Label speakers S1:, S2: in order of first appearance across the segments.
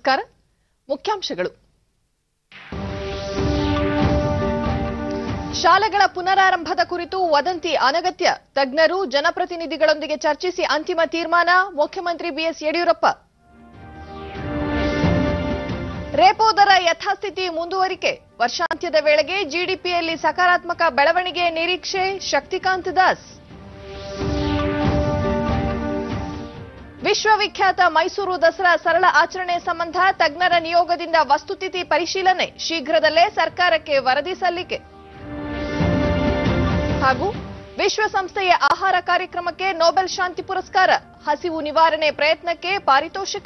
S1: ನಮಸ್ಕಾರ. ಮುಖ್ಯಾಂಶಗಳು. ಶಾಲೆಗಳ ಪುನರಾರಂಭದ ಕುರಿತು ವದಂತಿ ಅನಗತ್ಯ. ತಜ್ಞರು ಜನಪ್ರತಿನಿಧಿಗಳೊಂದಿಗೆ ಚರ್ಚಿಸಿ ಅಂತಿಮ ತೀರ್ಮಾನ. ಮುಖ್ಯಮಂತ್ರಿ ಬಿಎಸ್ ಯಡಿಯೂರಪ್ಪ. ರೇಪೋ ದರ ಯಥಾಸ್ಥಿತಿ ಮುಂದುವರಿಕೆ. ವರ್ಷಾಂತ್ಯದ ವೇಳೆಗೆ ಜಿಡಿಪಿಯಲ್ಲಿ ಸಕಾರಾತ್ಮಕ ಬೆಳವಣಿಗೆ ನಿರೀಕ್ಷೆ. ಶಕ್ತಿಕಾಂತ್ ದಾಸ್. ವಿಶ್ವವಿಖ್ಯಾತ ಮೈಸೂರು ದಸರಾ ಸರಳ ಆಚರಣೆ ಸಂಬಂಧ ತಜ್ಞರ ನಿಯೋಗದಿಂದ ವಸ್ತುಸ್ಥಿತಿ ಪರಿಶೀಲನೆ. ಶೀಘ್ರದಲ್ಲೇ ಸರ್ಕಾರಕ್ಕೆ ವರದಿ ಸಲ್ಲಿಕೆ. ಹಾಗೂ ವಿಶ್ವಸಂಸ್ಥೆಯ ಆಹಾರ ಕಾರ್ಯಕ್ರಮಕ್ಕೆ ನೊಬೆಲ್ ಶಾಂತಿ ಪುರಸ್ಕಾರ. ಹಸಿವು ನಿವಾರಣೆ ಪ್ರಯತ್ನಕ್ಕೆ ಪಾರಿತೋಷಿಕ.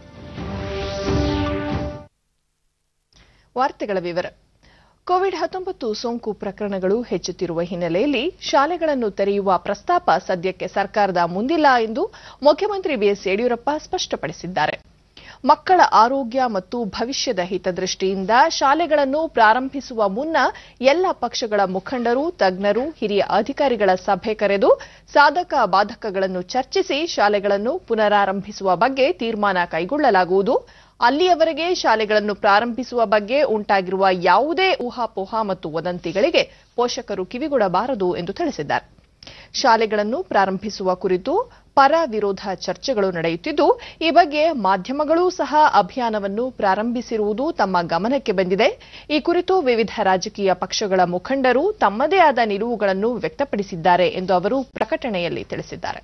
S1: ವಾರ್ತೆಗಳ ವಿವರ. ಕೋವಿಡ್-19 ಸೋಂಕು ಪ್ರಕರಣಗಳು ಹೆಚ್ಚುತ್ತಿರುವ ಹಿನ್ನೆಲೆಯಲ್ಲಿ ಶಾಲೆಗಳನ್ನು ತೆರೆಯುವ ಪ್ರಸ್ತಾಪ ಸದ್ಯಕ್ಕೆ ಸರ್ಕಾರದ ಮುಂದಿಲ್ಲ ಎಂದು ಮುಖ್ಯಮಂತ್ರಿ ಬಿಎಸ್ ಯಡಿಯೂರಪ್ಪ ಸ್ಪಷ್ಟಪಡಿಸಿದ್ದಾರೆ. ಮಕ್ಕಳ ಆರೋಗ್ಯ ಮತ್ತು ಭವಿಷ್ಯದ ಹಿತದೃಷ್ಟಿಯಿಂದ ಶಾಲೆಗಳನ್ನು ಪ್ರಾರಂಭಿಸುವ ಮುನ್ನ ಎಲ್ಲ ಪಕ್ಷಗಳ ಮುಖಂಡರು, ತಜ್ಞರು, ಹಿರಿಯ ಅಧಿಕಾರಿಗಳ ಸಭೆ ಕರೆದು ಸಾಧಕ ಬಾಧಕಗಳನ್ನು ಚರ್ಚಿಸಿ ಶಾಲೆಗಳನ್ನು ಪುನರಾರಂಭಿಸುವ ಬಗ್ಗೆ ತೀರ್ಮಾನ ಕೈಗೊಳ್ಳಲಾಗುವುದು. ಅಲ್ಲಿಯವರೆಗೆ ಶಾಲೆಗಳನ್ನು ಪ್ರಾರಂಭಿಸುವ ಬಗ್ಗೆ ಉಂಟಾಗಿರುವ ಯಾವುದೇ ಊಹಾಪೋಹ ಮತ್ತು ವದಂತಿಗಳಿಗೆ ಪೋಷಕರು ಕಿವಿಗೊಡಬಾರದು ಎಂದು ತಿಳಿಸಿದ್ದಾರೆ. ಶಾಲೆಗಳನ್ನು ಪ್ರಾರಂಭಿಸುವ ಕುರಿತು ಪರ ವಿರೋಧ ಚರ್ಚೆಗಳು ನಡೆಯುತ್ತಿದ್ದು, ಈ ಬಗ್ಗೆ ಮಾಧ್ಯಮಗಳೂ ಸಹ ಅಭಿಯಾನವನ್ನು ಪ್ರಾರಂಭಿಸಿರುವುದು ತಮ್ಮ ಗಮನಕ್ಕೆ ಬಂದಿದೆ. ಈ ಕುರಿತು ವಿವಿಧ ರಾಜಕೀಯ ಪಕ್ಷಗಳ ಮುಖಂಡರು ತಮ್ಮದೇ ಆದ ನಿಲುವುಗಳನ್ನು ವ್ಯಕ್ತಪಡಿಸಿದ್ದಾರೆ ಎಂದು ಅವರು ಪ್ರಕಟಣೆಯಲ್ಲಿ ತಿಳಿಸಿದ್ದಾರೆ.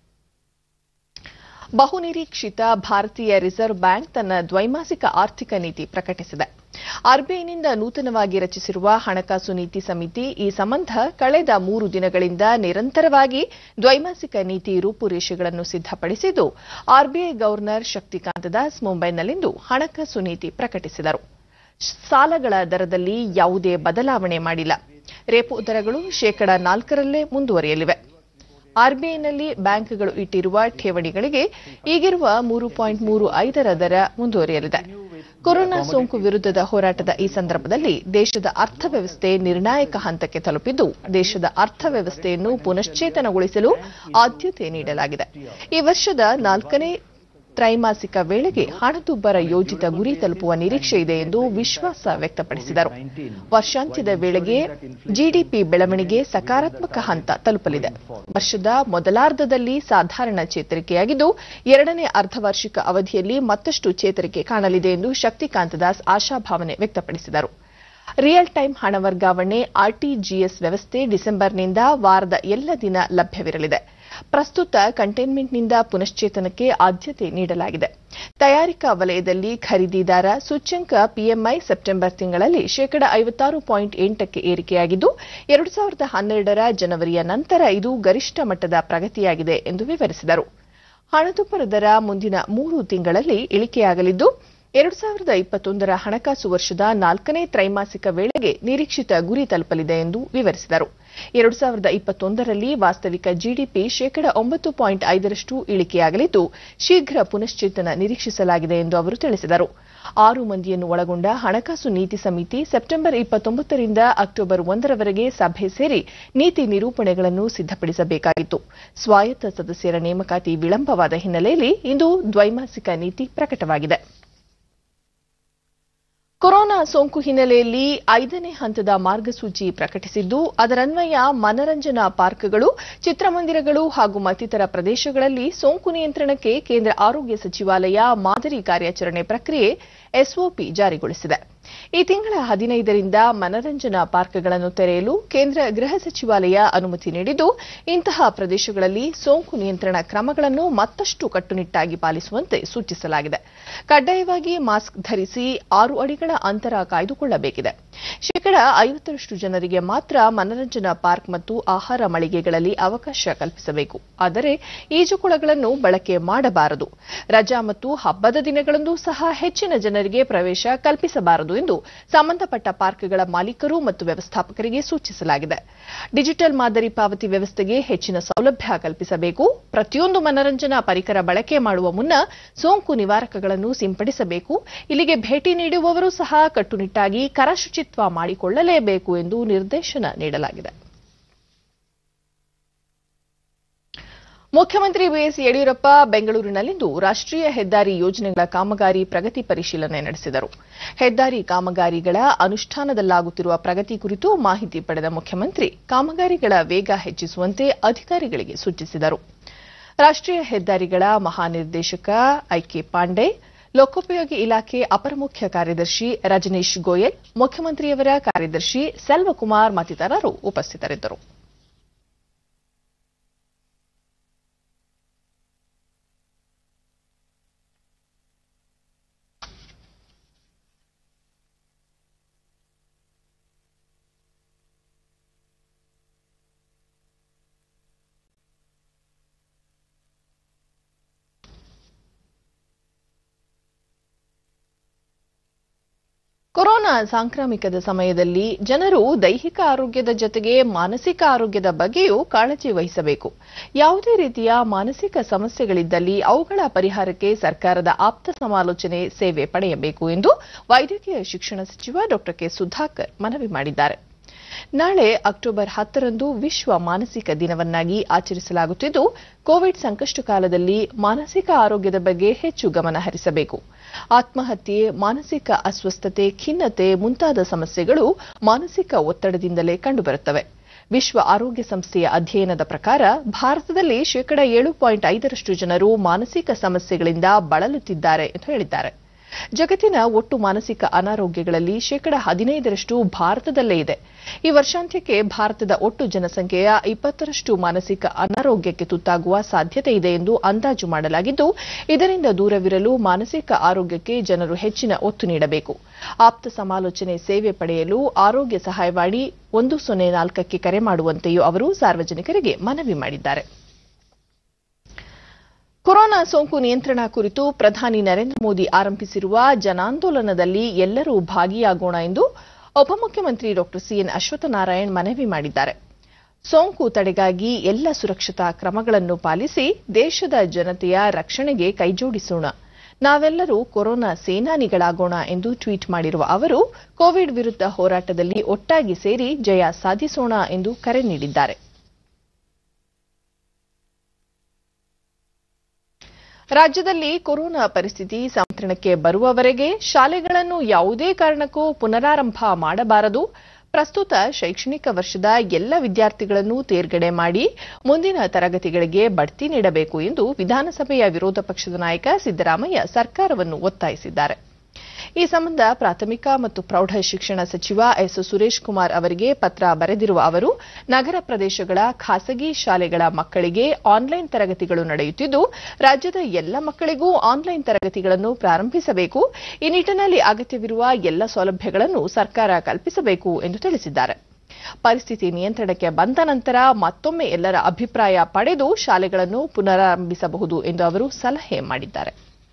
S1: ಬಹುನಿರೀಕ್ಷಿತ ಭಾರತೀಯ ರಿಸರ್ವ್ ಬ್ಯಾಂಕ್ ತನ್ನ ದ್ವೈಮಾಸಿಕ ಆರ್ಥಿಕ ನೀತಿ ಪ್ರಕಟಿಸಿದೆ. ಆರ್ಬಿಐನಿಂದ ನೂತನವಾಗಿ ರಚಿಸಿರುವ ಹಣಕಾಸು ನೀತಿ ಸಮಿತಿ ಈ ಸಂಬಂಧ ಕಳೆದ 3 ದಿನಗಳಿಂದ ನಿರಂತರವಾಗಿ ದ್ವೈಮಾಸಿಕ ನೀತಿ ರೂಪುರೇಷೆಗಳನ್ನು ಸಿದ್ದಪಡಿಸಿದ್ದು, ಆರ್ಬಿಐ ಗವರ್ನರ್ ಶಕ್ತಿಕಾಂತ್ ದಾಸ್ ಮುಂಬೈನಲ್ಲಿಂದು ಹಣಕಾಸು ನೀತಿ ಪ್ರಕಟಿಸಿದರು. ಸಾಲಗಳ ದರದಲ್ಲಿ ಯಾವುದೇ ಬದಲಾವಣೆ ಮಾಡಿಲ್ಲ. ರೇಪೋ ದರಗಳು 4% ಮುಂದುವರಿಯಲಿವೆ. ಆರ್ಬಿಐನಲ್ಲಿ ಬ್ಯಾಂಕ್ಗಳು ಇಟ್ಟಿರುವ ಠೇವಣಿಗಳಿಗೆ ಈಗಿರುವ 3.35 ದರ ಮುಂದುವರಿಯಲಿದೆ. ಕೊರೋನಾ ಸೋಂಕು ವಿರುದ್ಧದ ಹೋರಾಟದ ಈ ಸಂದರ್ಭದಲ್ಲಿ ದೇಶದ ಅರ್ಥವ್ಯವಸ್ಥೆ ನಿರ್ಣಾಯಕ ಹಂತಕ್ಕೆ ತಲುಪಿದ್ದು, ದೇಶದ ಅರ್ಥವ್ಯವಸ್ಥೆಯನ್ನು ಪುನಶ್ಚೇತನಗೊಳಿಸಲು ಆದ್ಯತೆ ನೀಡಲಾಗಿದೆ. ಈ ವರ್ಷದ 4ನೇ ತ್ರೈಮಾಸಿಕ ವೇಳೆಗೆ ಹಣದುಬ್ಬರ ಯೋಜಿತ ಗುರಿ ತಲುಪುವ ನಿರೀಕ್ಷೆ ಇದೆ ಎಂದು ವಿಶ್ವಾಸ ವ್ಯಕ್ತಪಡಿಸಿದರು. ವರ್ಷಾಂತ್ಯದ ವೇಳೆಗೆ ಜಿಡಿಪಿ ಬೆಳವಣಿಗೆ ಸಕಾರಾತ್ಮಕ ಹಂತ ತಲುಪಲಿದೆ. ವರ್ಷದ ಮೊದಲಾರ್ಧದಲ್ಲಿ ಸಾಧಾರಣ ಚೇತರಿಕೆಯಾಗಿದ್ದು, 2ನೇ ಅರ್ಧವಾರ್ಷಿಕ ಅವಧಿಯಲ್ಲಿ ಮತ್ತಷ್ಟು ಚೇತರಿಕೆ ಕಾಣಲಿದೆ ಎಂದು ಶಕ್ತಿಕಾಂತ್ ದಾಸ್ ಆಶಾಭಾವನೆ ವ್ಯಕ್ತಪಡಿಸಿದರು. ರಿಯಲ್ ಟೈಮ್ ಹಣ ವರ್ಗಾವಣೆ ಆರ್ಟಿಜಿಎಸ್ ವ್ಯವಸ್ಥೆ ಡಿಸೆಂಬರ್ನಿಂದ ವಾರದ ಎಲ್ಲ ದಿನ ಲಭ್ಯವಿರಲಿದೆ. ಪ್ರಸ್ತುತ ಕಂಟೈನ್ಮೆಂಟ್ನಿಂದ ಪುನಶ್ಚೇತನಕ್ಕೆ ಆದ್ಯತೆ ನೀಡಲಾಗಿದೆ. ತಯಾರಿಕಾ ವಲಯದಲ್ಲಿ ಖರೀದಿದಾರ ಸೂಚ್ಯಂಕ ಪಿಎಂಐ ಸೆಪ್ಟೆಂಬರ್ ತಿಂಗಳಲ್ಲಿ 56.8ಕ್ಕೆ ಏರಿಕೆಯಾಗಿದ್ದು, 2012ರ ಜನವರಿಯ ನಂತರ ಇದು ಗರಿಷ್ಠ ಮಟ್ಟದ ಪ್ರಗತಿಯಾಗಿದೆ ಎಂದು ವಿವರಿಸಿದರು. ಹಣದುಬ್ಬರ ದರ ಮುಂದಿನ 3 ತಿಂಗಳಲ್ಲಿ ಇಳಿಕೆಯಾಗಲಿದ್ದು, 2021ರ ಹಣಕಾಸು ವರ್ಷದ 4ನೇ ತ್ರೈಮಾಸಿಕ ವೇಳೆಗೆ ನಿರೀಕ್ಷಿತ ಗುರಿ ತಲುಪಲಿದೆ ಎಂದು ವಿವರಿಸಿದರು. 2021ರಲ್ಲಿ ವಾಸ್ತವಿಕ ಜಿಡಿಪಿ 9.5% ಇಳಿಕೆಯಾಗಲಿದ್ದು, ಶೀಘ್ರ ಪುನಶ್ಚೇತನ ನಿರೀಕ್ಷಿಸಲಾಗಿದೆ ಎಂದು ಅವರು ತಿಳಿಸಿದರು. 6 ಮಂದಿಯನ್ನು ಒಳಗೊಂಡ ಹಣಕಾಸು ನೀತಿ ಸಮಿತಿ ಸೆಪ್ಟೆಂಬರ್ 29ರಿಂದ ಅಕ್ಟೋಬರ್ 1ರವರೆಗೆ ಸಭೆ ಸೇರಿ ನೀತಿ ನಿರೂಪಣೆಗಳನ್ನು ಸಿದ್ದಪಡಿಸಬೇಕಾಗಿತ್ತು. ಸ್ವಾಯತ್ತ ಸದಸ್ಯರ ನೇಮಕಾತಿ ವಿಳಂಬವಾದ ಹಿನ್ನೆಲೆಯಲ್ಲಿ ಇಂದು ದ್ವೈಮಾಸಿಕ ನೀತಿ ಪ್ರಕಟವಾಗಿದೆ. ಕೊರೋನಾ ಸೋಂಕು ಹಿನ್ನೆಲೆಯಲ್ಲಿ 5ನೇ ಹಂತದ ಮಾರ್ಗಸೂಚಿ ಪ್ರಕಟಿಸಿದ್ದು, ಅದರನ್ವಯ ಮನರಂಜನಾ ಪಾರ್ಕ್ಗಳು, ಚಿತ್ರಮಂದಿರಗಳು ಹಾಗೂ ಮತ್ತಿತರ ಪ್ರದೇಶಗಳಲ್ಲಿ ಸೋಂಕು ನಿಯಂತ್ರಣಕ್ಕೆ ಕೇಂದ್ರ ಆರೋಗ್ಯ ಸಚಿವಾಲಯ ಮಾದರಿ ಕಾರ್ಯಾಚರಣೆ ಪ್ರಕ್ರಿಯೆ ಎಸ್ಒಪಿ ಜಾರಿಗೊಳಿಸಿದೆ. ಈ ತಿಂಗಳ 15ರಿಂದ ಮನರಂಜನಾ ಪಾರ್ಕ್ಗಳನ್ನು ತೆರೆಯಲು ಕೇಂದ್ರ ಗೃಹ ಸಚಿವಾಲಯ ಅನುಮತಿ ನೀಡಿದ್ದು, ಇಂತಹ ಪ್ರದೇಶಗಳಲ್ಲಿ ಸೋಂಕು ನಿಯಂತ್ರಣ ಕ್ರಮಗಳನ್ನು ಮತ್ತಷ್ಟು ಕಟ್ಟುನಿಟ್ಟಾಗಿ ಪಾಲಿಸುವಂತೆ ಸೂಚಿಸಲಾಗಿದೆ. ಕಡ್ಡಾಯವಾಗಿ ಮಾಸ್ಕ್ ಧರಿಸಿ, 6 ಅಡಿಗಳ ಅಂತರ ಕಾಯ್ದುಕೊಳ್ಳಬೇಕಿದೆ. 50% ಜನರಿಗೆ ಮಾತ್ರ ಮನರಂಜನಾ ಪಾರ್ಕ್ ಮತ್ತು ಆಹಾರ ಮಳಿಗೆಗಳಲ್ಲಿ ಅವಕಾಶ ಕಲ್ಪಿಸಬೇಕು. ಆದರೆ ಈಜುಕೊಳಗಳನ್ನು ಬಳಕೆ ಮಾಡಬಾರದು. ರಜಾ ಮತ್ತು ಹಬ್ಬದ ದಿನಗಳಂದು ಸಹ ಹೆಚ್ಚಿನ ಜನರಿಗೆ ಪ್ರವೇಶ ಕಲ್ಪಿಸಬಾರದು ಎಂದು ಸಂಬಂಧಪಟ್ಟ ಪಾರ್ಕ್ಗಳ ಮಾಲೀಕರು ಮತ್ತು ವ್ಯವಸ್ಥಾಪಕರಿಗೆ ಸೂಚಿಸಲಾಗಿದೆ. ಡಿಜಿಟಲ್ ಮಾದರಿ ಪಾವತಿ ವ್ಯವಸ್ಥೆಗೆ ಹೆಚ್ಚಿನ ಸೌಲಭ್ಯ ಕಲ್ಪಿಸಬೇಕು. ಪ್ರತಿಯೊಂದು ಮನರಂಜನಾ ಪರಿಕರ ಬಳಕೆ ಮಾಡುವ ಮುನ್ನ ಸೋಂಕು ನಿವಾರಕಗಳನ್ನು ಸಿಂಪಡಿಸಬೇಕು. ಇಲ್ಲಿಗೆ ಭೇಟಿ ನೀಡುವವರು ಸಹ ಕಟ್ಟುನಿಟ್ಟಾಗಿ ಕರಶುಚಿತ್ವ ಮಾಡಿಕೊಳ್ಳಲೇಬೇಕು ಎಂದು ನಿರ್ದೇಶನ ನೀಡಲಾಗಿದೆ. ಮುಖ್ಯಮಂತ್ರಿ ಬಿಎಸ್ ಯಡಿಯೂರಪ್ಪ ಬೆಂಗಳೂರಿನಲ್ಲಿಂದು ರಾಷ್ಟ್ರೀಯ ಹೆದ್ದಾರಿ ಯೋಜನೆಗಳ ಕಾಮಗಾರಿ ಪ್ರಗತಿ ಪರಿಶೀಲನೆ ನಡೆಸಿದರು. ಹೆದ್ದಾರಿ ಕಾಮಗಾರಿಗಳ ಅನುಷ್ಠಾನದಲ್ಲಾಗುತ್ತಿರುವ ಪ್ರಗತಿ ಕುರಿತು ಮಾಹಿತಿ ಪಡೆದ ಮುಖ್ಯಮಂತ್ರಿ ಕಾಮಗಾರಿಗಳ ವೇಗ ಹೆಚ್ಚಿಸುವಂತೆ ಅಧಿಕಾರಿಗಳಿಗೆ ಸೂಚಿಸಿದರು. ರಾಷ್ಟ್ರೀಯ ಹೆದ್ದಾರಿಗಳ ಮಹಾನಿರ್ದೇಶಕ ಐಕೆ ಪಾಂಡೆ, ಲೋಕೋಪಯೋಗಿ ಇಲಾಖೆ ಅಪರ ಮುಖ್ಯ ಕಾರ್ಯದರ್ಶಿ ರಜನೀಶ್ ಗೋಯಲ್, ಮುಖ್ಯಮಂತ್ರಿಯವರ ಕಾರ್ಯದರ್ಶಿ ಸೆಲ್ವಕುಮಾರ್ ಮತ್ತಿತರರು ಉಪಸ್ಥಿತರಿದ್ದರು. ಕೊರೋನಾ ಸಾಂಕ್ರಾಮಿಕದ ಸಮಯದಲ್ಲಿ ಜನರು ದೈಹಿಕ ಆರೋಗ್ಯದ ಜೊತೆಗೆ ಮಾನಸಿಕ ಆರೋಗ್ಯದ ಬಗ್ಗೆಯೂ ಕಾಳಜಿ ವಹಿಸಬೇಕು. ಯಾವುದೇ ರೀತಿಯ ಮಾನಸಿಕ ಸಮಸ್ಯೆಗಳಿದ್ದಲ್ಲಿ ಅವುಗಳ ಪರಿಹಾರಕ್ಕೆ ಸರ್ಕಾರದ ಆಪ್ತ ಸಮಾಲೋಚನೆ ಸೇವೆ ಪಡೆಯಬೇಕು ಎಂದು ವೈದ್ಯಕೀಯ ಶಿಕ್ಷಣ ಸಚಿವ ಡಾ ಕೆ ಸುಧಾಕರ್ ಮನವಿ ಮಾಡಿದ್ದಾರೆ. ನಾಳೆ ಅಕ್ಟೋಬರ್ 10ರಂದು ವಿಶ್ವ ಮಾನಸಿಕ ದಿನವನ್ನಾಗಿ ಆಚರಿಸಲಾಗುತ್ತಿದ್ದು, ಕೋವಿಡ್ ಸಂಕಷ್ಟ ಕಾಲದಲ್ಲಿ ಮಾನಸಿಕ ಆರೋಗ್ಯದ ಬಗ್ಗೆ ಹೆಚ್ಚು ಗಮನ ಹರಿಸಬೇಕು. ಆತ್ಮಹತ್ಯೆ, ಮಾನಸಿಕ ಅಸ್ವಸ್ಥತೆ, ಖಿನ್ನತೆ ಮುಂತಾದ ಸಮಸ್ಯೆಗಳು ಮಾನಸಿಕ ಒತ್ತಡದಿಂದಲೇ ಕಂಡುಬರುತ್ತವೆ. ವಿಶ್ವ ಆರೋಗ್ಯ ಸಂಸ್ಥೆಯ ಅಧ್ಯಯನದ ಪ್ರಕಾರ ಭಾರತದಲ್ಲಿ 7.5% ಜನರು ಮಾನಸಿಕ ಸಮಸ್ಯೆಗಳಿಂದ ಬಳಲುತ್ತಿದ್ದಾರೆ ಎಂದು ಹೇಳಿದ್ದಾರೆ. ಜಗತ್ತಿನ ಒಟ್ಟು ಮಾನಸಿಕ ಅನಾರೋಗ್ಯಗಳಲ್ಲಿ 15% ಭಾರತದಲ್ಲೇ ಇದೆ. ಈ ವರ್ಷಾಂತ್ಯಕ್ಕೆ ಭಾರತದ ಒಟ್ಟು ಜನಸಂಖ್ಯೆಯ 20% ಮಾನಸಿಕ ಅನಾರೋಗ್ಯಕ್ಕೆ ತುತ್ತಾಗುವ ಸಾಧ್ಯತೆ ಇದೆ ಎಂದು ಅಂದಾಜು ಮಾಡಲಾಗಿದ್ದು, ಇದರಿಂದ ದೂರವಿರಲು ಮಾನಸಿಕ ಆರೋಗ್ಯಕ್ಕೆ ಜನರು ಹೆಚ್ಚಿನ ಒತ್ತು ನೀಡಬೇಕು. ಆಪ್ತ ಸಮಾಲೋಚನೆ ಸೇವೆ ಪಡೆಯಲು ಆರೋಗ್ಯ ಸಹಾಯವಾಣಿ 104ಕ್ಕೆ ಕರೆ ಮಾಡುವಂತೆಯೂ ಅವರು ಸಾರ್ವಜನಿಕರಿಗೆ ಮನವಿ ಮಾಡಿದ್ದಾರೆ. ಕೊರೋನಾ ಸೋಂಕು ನಿಯಂತ್ರಣ ಕುರಿತು ಪ್ರಧಾನಿ ನರೇಂದ್ರ ಮೋದಿ ಆರಂಭಿಸಿರುವ ಜನಾಂದೋಲನದಲ್ಲಿ ಎಲ್ಲರೂ ಭಾಗಿಯಾಗೋಣ ಎಂದು ಉಪಮುಖ್ಯಮಂತ್ರಿ ಡಾ ಸಿಎನ್ ಅಶ್ವತ್ಥನಾರಾಯಣ್ ಮನವಿ ಮಾಡಿದ್ದಾರೆ. ಸೋಂಕು ತಡೆಗಾಗಿ ಎಲ್ಲ ಸುರಕ್ಷತಾ ಕ್ರಮಗಳನ್ನು ಪಾಲಿಸಿ ದೇಶದ ಜನತೆಯ ರಕ್ಷಣೆಗೆ ಕೈಜೋಡಿಸೋಣ. ನಾವೆಲ್ಲರೂ ಕೊರೋನಾ ಸೇನಾನಿಗಳಾಗೋಣ ಎಂದು ಟ್ವೀಟ್ ಮಾಡಿರುವ ಅವರು, ಕೋವಿಡ್ ವಿರುದ್ಧ ಹೋರಾಟದಲ್ಲಿ ಒಟ್ಟಾಗಿ ಸೇರಿ ಜಯ ಸಾಧಿಸೋಣ ಎಂದು ಕರೆ ನೀಡಿದ್ದಾರೆ. ರಾಜ್ಯದಲ್ಲಿ ಕೊರೋನಾ ಪರಿಸ್ಥಿತಿ ನಿಯಂತ್ರಣಕ್ಕೆ ಬರುವವರೆಗೆ ಶಾಲೆಗಳನ್ನು ಯಾವುದೇ ಕಾರಣಕ್ಕೂ ಪುನರಾರಂಭ ಮಾಡಬಾರದು. ಪ್ರಸ್ತುತ ಶೈಕ್ಷಣಿಕ ವರ್ಷದ ಎಲ್ಲ ವಿದ್ಯಾರ್ಥಿಗಳನ್ನು ತೇರ್ಗಡೆ ಮಾಡಿ ಮುಂದಿನ ತರಗತಿಗಳಿಗೆ ಬಡ್ತಿ ನೀಡಬೇಕು ಎಂದು ವಿಧಾನಸಭೆಯ ವಿರೋಧ ಪಕ್ಷದ ನಾಯಕ ಸಿದ್ದರಾಮಯ್ಯ ಸರ್ಕಾರವನ್ನು ಒತ್ತಾಯಿಸಿದ್ದಾರೆ. ಈ ಸಂಬಂಧ ಪ್ರಾಥಮಿಕ ಮತ್ತು ಪ್ರೌಢ ಶಿಕ್ಷಣ ಸಚಿವ ಎಸ್ ಸುರೇಶ್ ಕುಮಾರ್ ಅವರಿಗೆ ಪತ್ರ ಬರೆದಿರುವ ಅವರು, ನಗರ ಪ್ರದೇಶಗಳ ಖಾಸಗಿ ಶಾಲೆಗಳ ಮಕ್ಕಳಿಗೆ ಆನ್ಲೈನ್ ತರಗತಿಗಳು ನಡೆಯುತ್ತಿದ್ದು, ರಾಜ್ಯದ ಎಲ್ಲ ಮಕ್ಕಳಿಗೂ ಆನ್ಲೈನ್ ತರಗತಿಗಳನ್ನು ಪ್ರಾರಂಭಿಸಬೇಕು. ಈ ನಿಟ್ಟಿನಲ್ಲಿ ಅಗತ್ಯವಿರುವ ಎಲ್ಲ ಸೌಲಭ್ಯಗಳನ್ನು ಸರ್ಕಾರ ಕಲ್ಪಿಸಬೇಕು ಎಂದು ತಿಳಿಸಿದ್ದಾರೆ. ಪರಿಸ್ಥಿತಿ ನಿಯಂತ್ರಣಕ್ಕೆ ಬಂದ ನಂತರ ಮತ್ತೊಮ್ಮೆ ಎಲ್ಲರ ಅಭಿಪ್ರಾಯ ಪಡೆದು ಶಾಲೆಗಳನ್ನು ಪುನರಾರಂಭಿಸಬಹುದು ಎಂದು ಅವರು ಸಲಹೆ ಮಾಡಿದ್ದಾರೆ.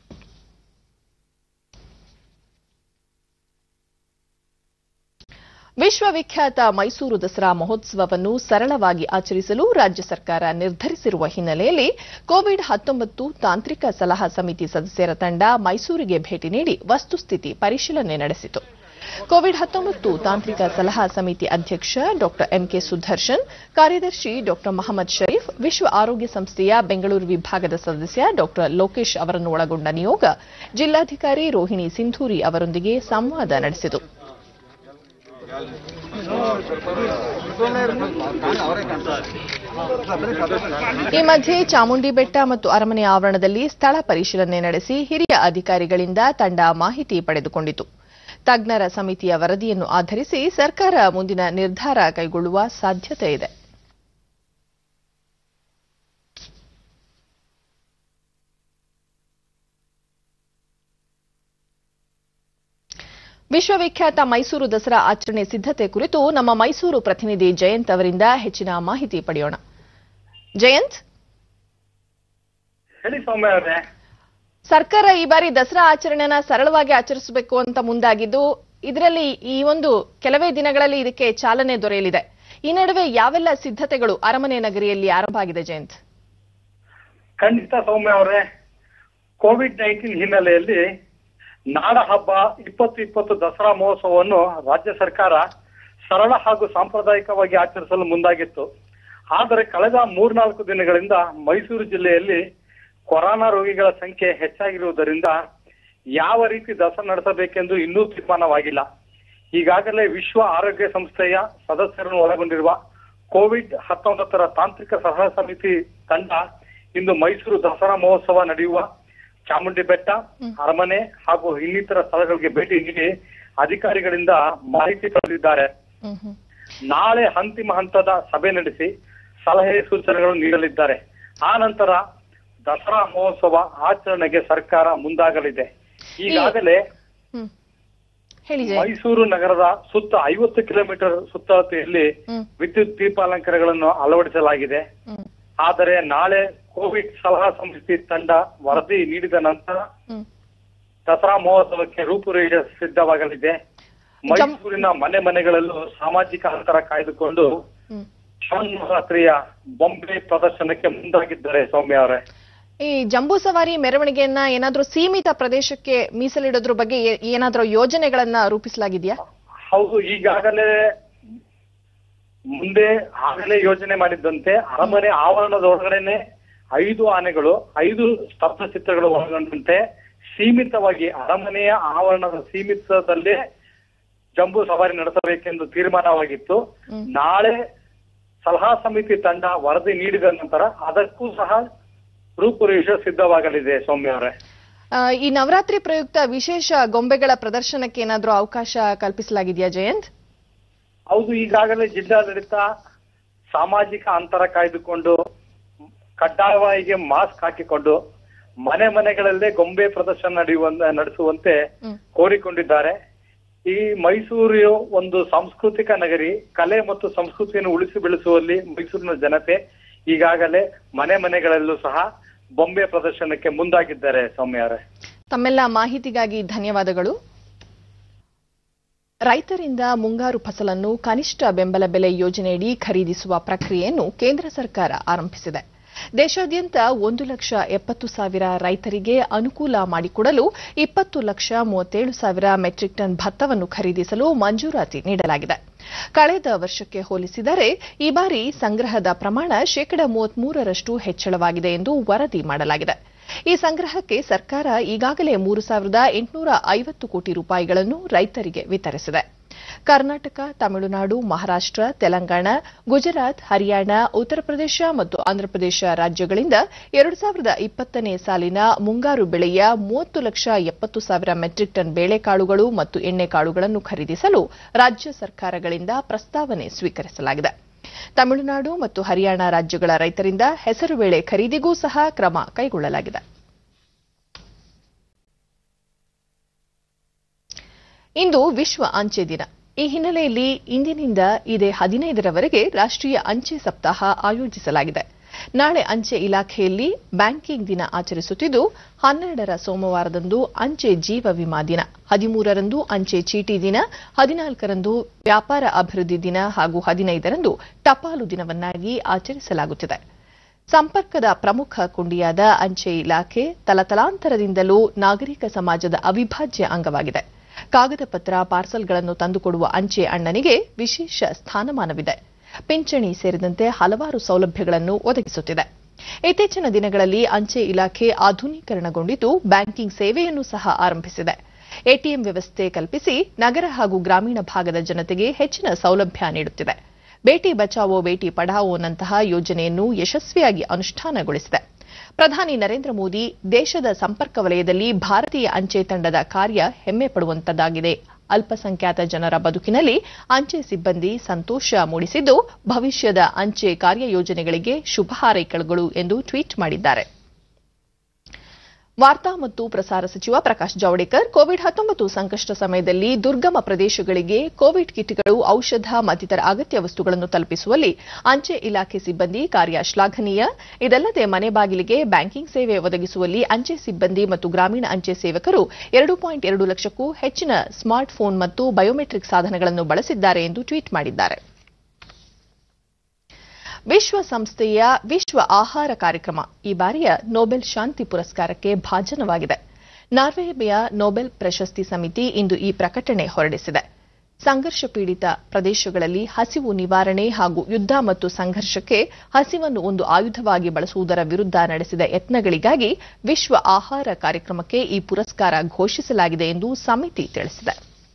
S1: ವಿಶ್ವವಿಖ್ಯಾತ ಮೈಸೂರು ದಸರಾ ಮಹೋತ್ಸವವನ್ನು ಸರಳವಾಗಿ ಆಚರಿಸಲು ರಾಜ್ಯ ಸರ್ಕಾರ ನಿರ್ಧರಿಸಿರುವ ಹಿನ್ನೆಲೆಯಲ್ಲಿ ಕೋವಿಡ್-19 ತಾಂತ್ರಿಕ ಸಲಹಾ ಸಮಿತಿ ಸದಸ್ಯರ ತಂಡ ಮೈಸೂರಿಗೆ ಭೇಟಿ ನೀಡಿ ವಸ್ತುಸ್ಥಿತಿ ಪರಿಶೀಲನೆ ನಡೆಸಿತು. ಕೋವಿಡ್-19 ತಾಂತ್ರಿಕ ಸಲಹಾ ಸಮಿತಿ ಅಧ್ಯಕ್ಷ ಡಾ ಎಂಕೆ ಸುದರ್ಶನ್, ಕಾರ್ಯದರ್ಶಿ ಡಾ ಮಹಮ್ಮದ್ ಶರೀಫ್, ವಿಶ್ವ ಆರೋಗ್ಯ ಸಂಸ್ಥೆಯ ಬೆಂಗಳೂರು ವಿಭಾಗದ ಸದಸ್ಯ ಡಾ ಲೋಕೇಶ್ ಅವರನ್ನು ಒಳಗೊಂಡ ನಿಯೋಗ ಜಿಲ್ಲಾಧಿಕಾರಿ ರೋಹಿಣಿ ಸಿಂಧೂರಿ ಅವರೊಂದಿಗೆ ಸಂವಾದ ನಡೆಸಿತು. ಈ ಮಧ್ಯೆ ಚಾಮುಂಡಿ ಬೆಟ್ಟ ಮತ್ತು ಅರಮನೆ ಆವರಣದಲ್ಲಿ ಸ್ಥಳ ಪರಿಶೀಲನೆ ನಡೆಸಿ ಹಿರಿಯ ಅಧಿಕಾರಿಗಳಿಂದ ತಂಡ ಮಾಹಿತಿ ಪಡೆದುಕೊಂಡಿತು. ತಜ್ಞರ ಸಮಿತಿಯ ವರದಿಯನ್ನು ಆಧರಿಸಿ ಸರ್ಕಾರ ಮುಂದಿನ ನಿರ್ಧಾರ ಕೈಗೊಳ್ಳುವ ಸಾಧ್ಯತೆ ಇದೆ. ವಿಶ್ವವಿಖ್ಯಾತ ಮೈಸೂರು ದಸರಾ ಆಚರಣೆ ಸಿದ್ಧತೆ ಕುರಿತು ನಮ್ಮ ಮೈಸೂರು ಪ್ರತಿನಿಧಿ ಜಯಂತ್ ಅವರಿಂದ ಹೆಚ್ಚಿನ ಮಾಹಿತಿ ಪಡೆಯೋಣ. ಜಯಂತ್, ಸರ್ಕಾರ ಈ ಬಾರಿ ದಸರಾ ಆಚರಣೆನ ಸರಳವಾಗಿ ಆಚರಿಸಬೇಕು ಅಂತ ಮುಂದಾಗಿದ್ದು, ಇದರಲ್ಲಿ ಈ ಒಂದು ಕೆಲವೇ ದಿನಗಳಲ್ಲಿ ಇದಕ್ಕೆ ಚಾಲನೆ ದೊರೆಯಲಿದೆ. ಈ ನಡುವೆ ಯಾವೆಲ್ಲ ಸಿದ್ಧತೆಗಳು ಅರಮನೆ ನಗರಿಯಲ್ಲಿ ಆರಂಭ ಆಗಿದೆ ಜಯಂತ್?
S2: ಖಂಡಿತ ಸೌಮ್ಯ ಅವರೇ, ಕೋವಿಡ್-19 ಹಿನ್ನೆಲೆಯಲ್ಲಿ ನಾಡ ಹಬ್ಬ 2020 ದಸರಾ ಮಹೋತ್ಸವವನ್ನು ರಾಜ್ಯ ಸರ್ಕಾರ ಸರಳ ಹಾಗೂ ಸಾಂಪ್ರದಾಯಿಕವಾಗಿ ಆಚರಿಸಲು ಮುಂದಾಗಿತ್ತು. ಆದರೆ ಕಳೆದ 3-4 ದಿನಗಳಿಂದ ಮೈಸೂರು ಜಿಲ್ಲೆಯಲ್ಲಿ ಕೊರೋನಾ ರೋಗಿಗಳ ಸಂಖ್ಯೆ ಹೆಚ್ಚಾಗಿರುವುದರಿಂದ ಯಾವ ರೀತಿ ದಸರಾ ನಡೆಸಬೇಕೆಂದು ಇನ್ನೂ ತೀರ್ಮಾನವಾಗಿಲ್ಲ. ಈಗಾಗಲೇ ವಿಶ್ವ ಆರೋಗ್ಯ ಸಂಸ್ಥೆಯ ಸದಸ್ಯರನ್ನು ಒಳಗೊಂಡಿರುವ ಕೋವಿಡ್-19 ತಾಂತ್ರಿಕ ಸಲಹಾ ಸಮಿತಿ ತಂಡ ಇಂದು ಮೈಸೂರು ದಸರಾ ಮಹೋತ್ಸವ ನಡೆಯುವ ಚಾಮುಂಡಿ ಬೆಟ್ಟ, ಅರಮನೆ ಹಾಗೂ ಇನ್ನಿತರ ಸ್ಥಳಗಳಿಗೆ ಭೇಟಿ ನೀಡಿ ಅಧಿಕಾರಿಗಳಿಂದ ಮಾಹಿತಿ ಪಡೆದಿದ್ದಾರೆ. ನಾಳೆ ಅಂತಿಮ ಹಂತದ ಸಭೆ ನಡೆಸಿ ಸಲಹೆ ಸೂಚನೆಗಳನ್ನು ನೀಡಲಿದ್ದಾರೆ. ಆ ನಂತರ ದಸರಾ ಮಹೋತ್ಸವ ಆಚರಣೆಗೆ ಸರ್ಕಾರ ಮುಂದಾಗಲಿದೆ. ಈಗಾಗಲೇ ಮೈಸೂರು ನಗರದ ಸುತ್ತ 50 ಕಿಲೋಮೀಟರ್ ಸುತ್ತಳತೆಯಲ್ಲಿ ವಿದ್ಯುತ್ ದೀಪಾಲಂಕಾರಗಳನ್ನು ಅಳವಡಿಸಲಾಗಿದೆ. ಆದರೆ ನಾಳೆ ಕೋವಿಡ್ ಸಲಹಾ ಸಮಿತಿ ತಂಡ ವರದಿ ನೀಡಿದ ನಂತರ ದಸರಾ ಮಹೋತ್ಸವಕ್ಕೆ ರೂಪುರೇಷೆ ಸಿದ್ಧವಾಗಲಿದೆ. ಮೈಸೂರಿನ ಮನೆಗಳಲ್ಲೂ ಸಾಮಾಜಿಕ ಅಂತರ ಕಾಯ್ದುಕೊಂಡು ನವರಾತ್ರಿಯ ಬೊಂಬೆ ಪ್ರದರ್ಶನಕ್ಕೆ ಮುಂದಾಗಿದ್ದಾರೆ. ಸೌಮ್ಯ ಅವರೇ,
S1: ಈ ಜಂಬೂ ಸವಾರಿ ಮೆರವಣಿಗೆಯನ್ನ ಏನಾದ್ರೂ ಸೀಮಿತ ಪ್ರದೇಶಕ್ಕೆ ಮೀಸಲಿಡೋದ್ರ ಬಗ್ಗೆ ಏನಾದ್ರೂ ಯೋಜನೆಗಳನ್ನ ರೂಪಿಸಲಾಗಿದೆಯಾ?
S2: ಹೌದು, ಈಗಾಗಲೇ ಆಗಲೇ ಯೋಜನೆ ಮಾಡಿದ್ದಂತೆ ಅರಮನೆ ಆವರಣದ ಒಳಗಡೆನೆ 5 ಆನೆಗಳು 5 ಸ್ತಬ್ಧ ಚಿತ್ರಗಳು ಒಳಗೊಂಡಂತೆ ಸೀಮಿತವಾಗಿ ಅರಮನೆಯ ಆವರಣದ ಸೀಮಿತದಲ್ಲೇ ಜಂಬೂ ಸವಾರಿ ನಡೆಸಬೇಕೆಂದು ತೀರ್ಮಾನವಾಗಿತ್ತು. ನಾಳೆ ಸಲಹಾ ಸಮಿತಿ ತಂಡ ವರದಿ ನೀಡಿದ ನಂತರ ಅದಕ್ಕೂ ಸಹ ರೂಪುರೇಷೆ ಸಿದ್ಧವಾಗಲಿದೆ. ಸೌಮ್ಯ ಅವರೇ,
S1: ಈ ನವರಾತ್ರಿ ಪ್ರಯುಕ್ತ ವಿಶೇಷ ಗೊಂಬೆಗಳ ಪ್ರದರ್ಶನಕ್ಕೆ ಏನಾದ್ರೂ ಅವಕಾಶ ಕಲ್ಪಿಸಲಾಗಿದೆಯಾ ಜಯಂತ್?
S2: ಹೌದು, ಈಗಾಗಲೇ ಜಿಲ್ಲಾಡಳಿತ ಸಾಮಾಜಿಕ ಅಂತರ ಕಾಯ್ದುಕೊಂಡು ಕಡ್ಡಾಯವಾಗಿ ಮಾಸ್ಕ್ ಹಾಕಿಕೊಂಡು ಮನೆಗಳಲ್ಲೇ ಗೊಂಬೆ ಪ್ರದರ್ಶನ ನಡೆಸುವಂತೆ ಕೋರಿಕೊಂಡಿದ್ದಾರೆ. ಈ ಮೈಸೂರು ಒಂದು ಸಾಂಸ್ಕೃತಿಕ ನಗರಿ, ಕಲೆ ಮತ್ತು ಸಂಸ್ಕೃತಿಯನ್ನು ಉಳಿಸಿ ಬೆಳೆಸುವಲ್ಲಿ ಮೈಸೂರಿನ ಜನತೆ ಈಗಾಗಲೇ ಮನೆಗಳಲ್ಲೂ ಸಹ ಬೊಂಬೆ ಪ್ರದರ್ಶನಕ್ಕೆ ಮುಂದಾಗಿದ್ದಾರೆ. ಸೌಮ್ಯ ಅವರೇ,
S1: ತಮ್ಮೆಲ್ಲ ಮಾಹಿತಿಗಾಗಿ ಧನ್ಯವಾದಗಳು. ರೈತರಿಂದ ಮುಂಗಾರು ಫಸಲನ್ನು ಕನಿಷ್ಠ ಬೆಂಬಲ ಬೆಲೆ ಯೋಜನೆಯಡಿ ಖರೀದಿಸುವ ಪ್ರಕ್ರಿಯೆಯನ್ನು ಕೇಂದ್ರ ಸರ್ಕಾರ ಆರಂಭಿಸಿದೆ. ದೇಶಾದ್ಯಂತ 1,70,000 ರೈತರಿಗೆ ಅನುಕೂಲ ಮಾಡಿಕೊಡಲು 20,37,000 ಮೆಟ್ರಿಕ್ ಟನ್ ಭತ್ತವನ್ನು ಖರೀದಿಸಲು ಮಂಜೂರಾತಿ ನೀಡಲಾಗಿದೆ. ಕಳೆದ ವರ್ಷಕ್ಕೆ ಹೋಲಿಸಿದರೆ ಈ ಬಾರಿ ಸಂಗ್ರಹದ ಪ್ರಮಾಣ 33% ಹೆಚ್ಚಳವಾಗಿದೆ ಎಂದು ವರದಿ ಮಾಡಲಾಗಿದೆ. ಈ ಸಂಗ್ರಹಕ್ಕೆ ಸರ್ಕಾರ ಈಗಾಗಲೇ 3,850 ಕೋಟಿ ರೂಪಾಯಿಗಳನ್ನು ರೈತರಿಗೆ ವಿತರಿಸಿದೆ. ಕರ್ನಾಟಕ, ತಮಿಳುನಾಡು, ಮಹಾರಾಷ್ಟ್ರ, ತೆಲಂಗಾಣ, ಗುಜರಾತ್, ಹರಿಯಾಣ, ಉತ್ತರ ಪ್ರದೇಶ ಮತ್ತು ಆಂಧ್ರಪ್ರದೇಶ ರಾಜ್ಯಗಳಿಂದ 2020ನೇ ಸಾಲಿನ ಮುಂಗಾರು ಬೆಳೆಯ 30,70,000 ಮೆಟ್ರಿಕ್ ಟನ್ ಬೇಳೆಕಾಳುಗಳು ಮತ್ತು ಎಣ್ಣೆಕಾಳುಗಳನ್ನು ಖರೀದಿಸಲು ರಾಜ್ಯ ಸರ್ಕಾರಗಳಿಂದ ಪ್ರಸ್ತಾವನೆ ಸ್ವೀಕರಿಸಲಾಗಿದೆ. ತಮಿಳುನಾಡು ಮತ್ತು ಹರಿಯಾಣ ರಾಜ್ಯಗಳ ರೈತರಿಂದ ಹೆಸರುಬೇಳೆ ಖರೀದಿಗೂ ಸಹ ಕ್ರಮ ಕೈಗೊಳ್ಳಲಾಗಿದೆ. ಇಂದು ವಿಶ್ವ ಅಂಚೆ ದಿನ. ಈ ಹಿನ್ನೆಲೆಯಲ್ಲಿ ಇಂದಿನಿಂದ ಇದೇ 15ರವರೆಗೆ ರಾಷ್ಟ್ರೀಯ ಅಂಚೆ ಸಪ್ತಾಹ ಆಯೋಜಿಸಲಾಗಿದೆ. ನಾಳೆ ಅಂಚೆ ಇಲಾಖೆಯಲ್ಲಿ ಬ್ಯಾಂಕಿಂಗ್ ದಿನ ಆಚರಿಸುತ್ತಿದ್ದು 12ರ ಸೋಮವಾರದಂದು ಅಂಚೆ ಜೀವ ವಿಮಾ ದಿನ, 13ರಂದು ಅಂಚೆ ಚೀಟಿ ದಿನ, 14ರಂದು ವ್ಯಾಪಾರ ಅಭಿವೃದ್ಧಿ ದಿನ ಹಾಗೂ 15ರಂದು ಟಪಾಲು ದಿನವನ್ನಾಗಿ ಆಚರಿಸಲಾಗುತ್ತಿದೆ. ಸಂಪರ್ಕದ ಪ್ರಮುಖ ಕೊಂಡಿಯಾದ ಅಂಚೆ ಇಲಾಖೆ ತಲತಲಾಂತರದಿಂದಲೂ ನಾಗರಿಕ ಸಮಾಜದ ಅವಿಭಾಜ್ಯ ಅಂಗವಾಗಿದೆ. ಕಾಗದ ಪತ್ರ, ಪಾರ್ಸಲ್ಗಳನ್ನು ತಂದುಕೊಡುವ ಅಂಚೆ ಅಣ್ಣನಿಗೆ ವಿಶೇಷ ಸ್ಥಾನಮಾನವಿದೆ. ಪಿಂಚಣಿ ಸೇರಿದಂತೆ ಹಲವಾರು ಸೌಲಭ್ಯಗಳನ್ನು ಒದಗಿಸುತ್ತಿದೆ. ಇತ್ತೀಚಿನ ದಿನಗಳಲ್ಲಿ ಅಂಚೆ ಇಲಾಖೆ ಆಧುನೀಕರಣಗೊಂಡಿದ್ದು ಬ್ಯಾಂಕಿಂಗ್ ಸೇವೆಯನ್ನು ಸಹ ಆರಂಭಿಸಿದೆ. ಎಟಿಎಂ ವ್ಯವಸ್ಥೆ ಕಲ್ಪಿಸಿ ನಗರ ಹಾಗೂ ಗ್ರಾಮೀಣ ಭಾಗದ ಜನತೆಗೆ ಹೆಚ್ಚಿನ ಸೌಲಭ್ಯ ನೀಡುತ್ತಿದೆ. ಬೇಟಿ ಬಚಾವೋ ಬೇಟಿ ಪಢಾವೋನಂತಹ ಯೋಜನೆಯನ್ನು ಯಶಸ್ವಿಯಾಗಿ ಅನುಷ್ಠಾನಗೊಳಿಸಿದೆ. ಪ್ರಧಾನಿ ನರೇಂದ್ರ ಮೋದಿ ದೇಶದ ಸಂಪರ್ಕ ವಲಯದಲ್ಲಿ ಭಾರತೀಯ ಅಂಚೆ ತಂಡದ ಕಾರ್ಯ ಹೆಮ್ಮೆ ಪಡುವಂತದ್ದಾಗಿದೆ. ಅಲ್ಪಸಂಖ್ಯಾತ ಜನರ ಬದುಕಿನಲ್ಲಿ ಅಂಚೆ ಸಿಬ್ಬಂದಿ ಸಂತೋಷ ಮೂಡಿಸಿದ್ದು ಭವಿಷ್ಯದ ಅಂಚೆ ಕಾರ್ಯಯೋಜನೆಗಳಿಗೆ ಶುಭ ಹಾರೈಕೆಗಳು ಎಂದು ಟ್ವೀಟ್ ಮಾಡಿದ್ದಾರೆ. ವಾರ್ತಾ ಮತ್ತು ಪ್ರಸಾರ ಸಚಿವ ಪ್ರಕಾಶ್ ಜಾವಡೇಕರ್ ಕೋವಿಡ್-19 ಸಂಕಷ್ಟ ಸಮಯದಲ್ಲಿ ದುರ್ಗಮ ಪ್ರದೇಶಗಳಿಗೆ ಕೋವಿಡ್ ಕಿಟ್ಗಳು, ಔಷಧ ಮತ್ತಿತರ ಅಗತ್ಯ ವಸ್ತುಗಳನ್ನು ತಲುಪಿಸುವಲ್ಲಿ ಅಂಚೆ ಇಲಾಖೆ ಸಿಬ್ಬಂದಿ ಕಾರ್ಯ ಶ್ಲಾಘನೀಯ. ಇದಲ್ಲದೆ ಮನೆ ಬಾಗಿಲಿಗೆ ಬ್ಯಾಂಕಿಂಗ್ ಸೇವೆ ಒದಗಿಸುವಲ್ಲಿ ಅಂಚೆ ಸಿಬ್ಬಂದಿ ಮತ್ತು ಗ್ರಾಮೀಣ ಅಂಚೆ ಸೇವಕರು 2.2 ಲಕ್ಷಕ್ಕೂ ಹೆಚ್ಚಿನ ಸ್ಮಾರ್ಟ್ ಫೋನ್ ಮತ್ತು ಬಯೋಮೆಟ್ರಿಕ್ ಸಾಧನಗಳನ್ನು ಬಳಸಿದ್ದಾರೆ ಎಂದು ಟ್ವೀಟ್ ಮಾಡಿದ್ದಾರೆ. ವಿಶ್ವಸಂಸ್ಥೆಯ ವಿಶ್ವ ಆಹಾರ ಕಾರ್ಯಕ್ರಮ ಈ ಬಾರಿಯ ನೊಬೆಲ್ ಶಾಂತಿ ಪುರಸ್ಕಾರಕ್ಕೆ ಭಾಜನವಾಗಿದೆ. ನಾರ್ವೆಯ ನೊಬೆಲ್ ಪ್ರಶಸ್ತಿ ಸಮಿತಿ ಇಂದು ಈ ಪ್ರಕಟಣೆ ಹೊರಡಿಸಿದೆ. ಸಂಘರ್ಷ ಪೀಡಿತ ಪ್ರದೇಶಗಳಲ್ಲಿ ಹಸಿವು ನಿವಾರಣೆ ಹಾಗೂ ಯುದ್ಧ ಮತ್ತು ಸಂಘರ್ಷಕ್ಕೆ ಹಸಿವನ್ನು ಒಂದು ಆಯುಧವಾಗಿ ಬಳಸುವುದರ ವಿರುದ್ಧ ನಡೆಸಿದ ಯತ್ನಗಳಿಗಾಗಿ ವಿಶ್ವ ಆಹಾರ ಕಾರ್ಯಕ್ರಮಕ್ಕೆ ಈ ಪುರಸ್ಕಾರ ಘೋಷಿಸಲಾಗಿದೆ ಎಂದು ಸಮಿತಿ ತಿಳಿಸಿದೆ.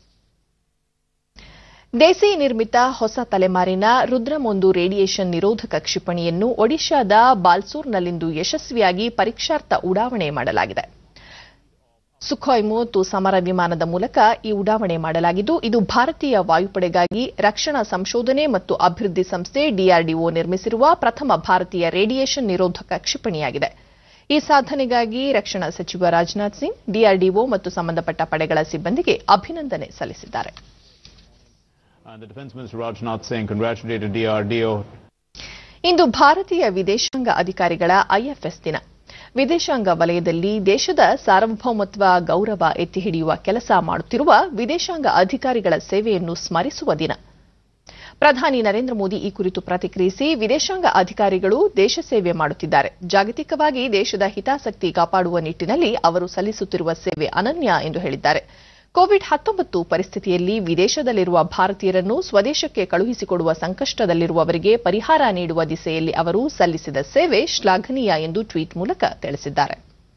S1: ದೇಸಿ ನಿರ್ಮಿತ ಹೊಸ ತಲೆಮಾರಿನ ರುದ್ರಮ್-1 ರೇಡಿಯೇಷನ್ ನಿರೋಧಕ ಕ್ಷಿಪಣಿಯನ್ನು ಒಡಿಶಾದ ಬಾಲ್ಸೋರ್ನಲ್ಲಿಂದು ಯಶಸ್ವಿಯಾಗಿ ಪರೀಕ್ಷಾರ್ಥ ಉಡಾವಣೆ ಮಾಡಲಾಗಿದೆ. ಸುಖಾಯ್ 30 ಸಮರ ವಿಮಾನದ ಮೂಲಕ ಈ ಉಡಾವಣೆ ಮಾಡಲಾಗಿದ್ದು, ಇದು ಭಾರತೀಯ ವಾಯುಪಡೆಗಾಗಿ ರಕ್ಷಣಾ ಸಂಶೋಧನೆ ಮತ್ತು ಅಭಿವೃದ್ಧಿ ಸಂಸ್ಥೆ ಡಿಆರ್ಡಿಒ ನಿರ್ಮಿಸಿರುವ ಪ್ರಥಮ ಭಾರತೀಯ ರೇಡಿಯೇಷನ್ ನಿರೋಧಕ ಕ್ಷಿಪಣಿಯಾಗಿದೆ. ಈ ಸಾಧನೆಗಾಗಿ ರಕ್ಷಣಾ ಸಚಿವ ರಾಜನಾಥ್ ಸಿಂಗ್ ಡಿಆರ್ಡಿಒ ಮತ್ತು ಸಂಬಂಧಪಟ್ಟ ಪಡೆಗಳ ಸಿಬ್ಬಂದಿಗೆ ಅಭಿನಂದನೆ ಸಲ್ಲಿಸಿದ್ದಾರೆ.
S3: The Defence Minister Rajnath Singh congratulated DRDO.
S1: ಇಂದು ಭಾರತೀಯ ವಿದೇಶಾಂಗ ಅಧಿಕಾರಿಗಳ ಐಎಫ್ಎಸ್ ದಿನ. ವಿದೇಶಾಂಗ ವಲಯದಲ್ಲಿ ದೇಶದ ಸಾರ್ವಭೌಮತ್ವ ಗೌರವ ಎತ್ತಿ ಹಿಡಿಯುವ ಕೆಲಸ ಮಾಡುತ್ತಿರುವ ವಿದೇಶಾಂಗ ಅಧಿಕಾರಿಗಳ ಸೇವೆಯನ್ನು ಸ್ಮರಿಸುವ ದಿನ. ಪ್ರಧಾನಿ ನರೇಂದ್ರ ಮೋದಿ ಈ ಕುರಿತು ಪ್ರತಿಕ್ರಿಯಿಸಿ, ವಿದೇಶಾಂಗ ಅಧಿಕಾರಿಗಳು ದೇಶ ಸೇವೆ ಮಾಡುತ್ತಿದ್ದಾರೆ. ಜಾಗತಿಕವಾಗಿ ದೇಶದ ಹಿತಾಸಕ್ತಿ ಕಾಪಾಡುವ ನಿಟ್ಟಿನಲ್ಲಿ ಅವರು ಸಲ್ಲಿಸುತ್ತಿರುವ ಸೇವೆ ಅನನ್ಯ ಎಂದು ಹೇಳಿದ್ದಾರೆ. ಕೋವಿಡ್-19 ಪರಿಸ್ಥಿತಿಯಲ್ಲಿ ವಿದೇಶದಲ್ಲಿರುವ ಭಾರತೀಯರನ್ನು ಸ್ವದೇಶಕ್ಕೆ ಕಳುಹಿಸಿಕೊಡುವ ಸಂಕಷ್ಟದಲ್ಲಿರುವವರಿಗೆ ಪರಿಹಾರ ನೀಡುವ ದಿಸೆಯಲ್ಲಿ ಅವರು ಸಲ್ಲಿಸಿದ ಸೇವೆ ಶ್ಲಾಘನೀಯ ಎಂದು ಟ್ವೀಟ್ ಮೂಲಕ ತಿಳಿಸಿದ್ದಾರೆ.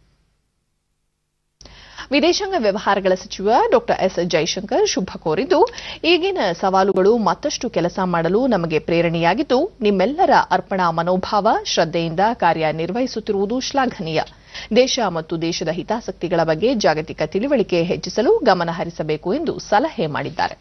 S1: ವಿದೇಶಾಂಗ ವ್ಯವಹಾರಗಳ ಸಚಿವ ಡಾ ಎಸ್ ಜೈಶಂಕರ್ ಶುಭ ಕೋರಿದ್ದು, ಈಗಿನ ಸವಾಲುಗಳು ಮತ್ತಷ್ಟು ಕೆಲಸ ಮಾಡಲು ನಮಗೆ ಪ್ರೇರಣೆಯಾಗಿದ್ದು, ನಿಮ್ಮೆಲ್ಲರ ಅರ್ಪಣಾ ಮನೋಭಾವ ಶ್ರದ್ಧೆಯಿಂದ ಕಾರ್ಯನಿರ್ವಹಿಸುತ್ತಿರುವುದು ಶ್ಲಾಘನೀಯ. ದೇಶ ಮತ್ತು ದೇಶದ ಹಿತಾಸಕ್ತಿಗಳ ಬಗ್ಗೆ ಜಾಗತಿಕ ತಿಳಿವಳಿಕೆ ಹೆಚ್ಚಿಸಲು ಗಮನ ಹರಿಸಬೇಕು ಎಂದು ಸಲಹೆ ಮಾಡಿದ್ದಾರೆ.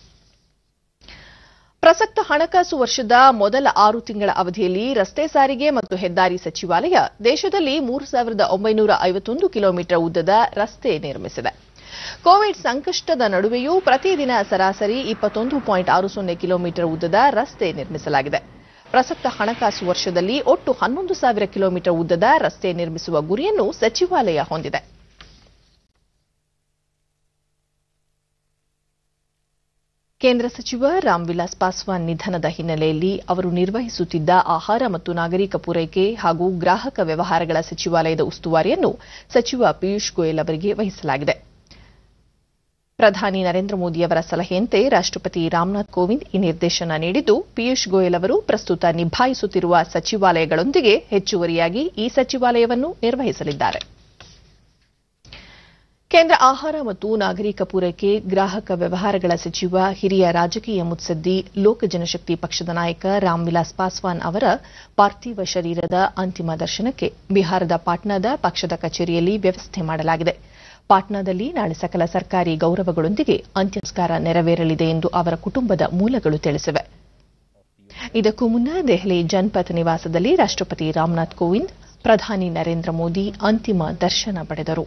S1: ಪ್ರಸಕ್ತ ಹಣಕಾಸು ವರ್ಷದ ಮೊದಲ 6 ತಿಂಗಳ ಅವಧಿಯಲ್ಲಿ ರಸ್ತೆ ಸಾರಿಗೆ ಮತ್ತು ಹೆದ್ದಾರಿ ಸಚಿವಾಲಯ ದೇಶದಲ್ಲಿ 3951 ಕಿಲೋಮೀಟರ್ ಉದ್ದದ ರಸ್ತೆ ನಿರ್ಮಿಸಿದೆ. ಕೋವಿಡ್ ಸಂಕಷ್ಟದ ನಡುವೆಯೂ ಪ್ರತಿದಿನ ಸರಾಸರಿ 21.60 ಕಿಲೋಮೀಟರ್ ಉದ್ದದ ರಸ್ತೆ ನಿರ್ಮಿಸಲಾಗಿದೆ. ಪ್ರಸಕ್ತ ಹಣಕಾಸು ವರ್ಷದಲ್ಲಿ ಒಟ್ಟು 11,000 ಕಿಲೋಮೀಟರ್ ಉದ್ದದ ರಸ್ತೆ ನಿರ್ಮಿಸುವ ಗುರಿಯನ್ನು ಸಚಿವಾಲಯ ಹೊಂದಿದೆ. ಕೇಂದ್ರ ಸಚಿವ ರಾಮ್ವಿಲಾಸ್ ಪಾಸ್ವಾನ್ ನಿಧನದ ಹಿನ್ನೆಲೆಯಲ್ಲಿ ಅವರು ನಿರ್ವಹಿಸುತ್ತಿದ್ದ ಆಹಾರ ಮತ್ತು ನಾಗರಿಕ ಪೂರೈಕೆ ಹಾಗೂ ಗ್ರಾಹಕ ವ್ಯವಹಾರಗಳ ಸಚಿವಾಲಯದ ಉಸ್ತುವಾರಿಯನ್ನು ಸಚಿವ ಪಿಯೂಷ್ ಗೋಯಲ್ ಅವರಿಗೆ ವಹಿಸಲಾಗಿದೆ. ಪ್ರಧಾನಿ ನರೇಂದ್ರ ಮೋದಿಯವರ ಸಲಹೆಯಂತೆ ರಾಷ್ಟ್ರಪತಿ ರಾಮನಾಥ್ ಕೋವಿಂದ್ ಈ ನಿರ್ದೇಶನ ನೀಡಿದ್ದು, ಪಿಯೂಷ್ ಗೋಯಲ್ ಅವರು ಪ್ರಸ್ತುತ ನಿಭಾಯಿಸುತ್ತಿರುವ ಸಚಿವಾಲಯಗಳೊಂದಿಗೆ ಹೆಚ್ಚುವರಿಯಾಗಿ ಈ ಸಚಿವಾಲಯವನ್ನು ನಿರ್ವಹಿಸಲಿದ್ದಾರೆ. ಕೇಂದ್ರ ಆಹಾರ ಮತ್ತು ನಾಗರಿಕ ಪೂರೈಕೆ ಗ್ರಾಹಕ ವ್ಯವಹಾರಗಳ ಸಚಿವ ಹಿರಿಯ ರಾಜಕೀಯ ಮುತ್ಸದ್ದಿ ಲೋಕ ಜನಶಕ್ತಿ ಪಕ್ಷದ ನಾಯಕ ರಾಮ್ವಿಲಾಸ್ ಪಾಸ್ವಾನ್ ಅವರ ಪಾರ್ಥಿವ ಶರೀರದ ಅಂತಿಮ ದರ್ಶನಕ್ಕೆ ಬಿಹಾರದ ಪಾಟ್ನಾದ ಪಕ್ಷದ ಕಚೇರಿಯಲ್ಲಿ ವ್ಯವಸ್ಥೆ ಮಾಡಲಾಗಿದೆ. ಪಾಟ್ನಾದಲ್ಲಿ ನಾಳೆ ಸಕಲ ಸರ್ಕಾರಿ ಗೌರವಗಳೊಂದಿಗೆ ಅಂತ್ಯಸಂಸ್ಕಾರ ನೆರವೇರಲಿದೆ ಎಂದು ಅವರ ಕುಟುಂಬದ ಮೂಲಗಳು ತಿಳಿಸಿವೆ. ಇದಕ್ಕೂ ಮುನ್ನ ದೆಹಲಿ ಜನಪಥ್ ನಿವಾಸದಲ್ಲಿ ರಾಷ್ಟ್ರಪತಿ ರಾಮನಾಥ್ ಕೋವಿಂದ್ ಪ್ರಧಾನಿ ನರೇಂದ್ರ ಮೋದಿ ಅಂತಿಮ ದರ್ಶನ ಪಡೆದರು.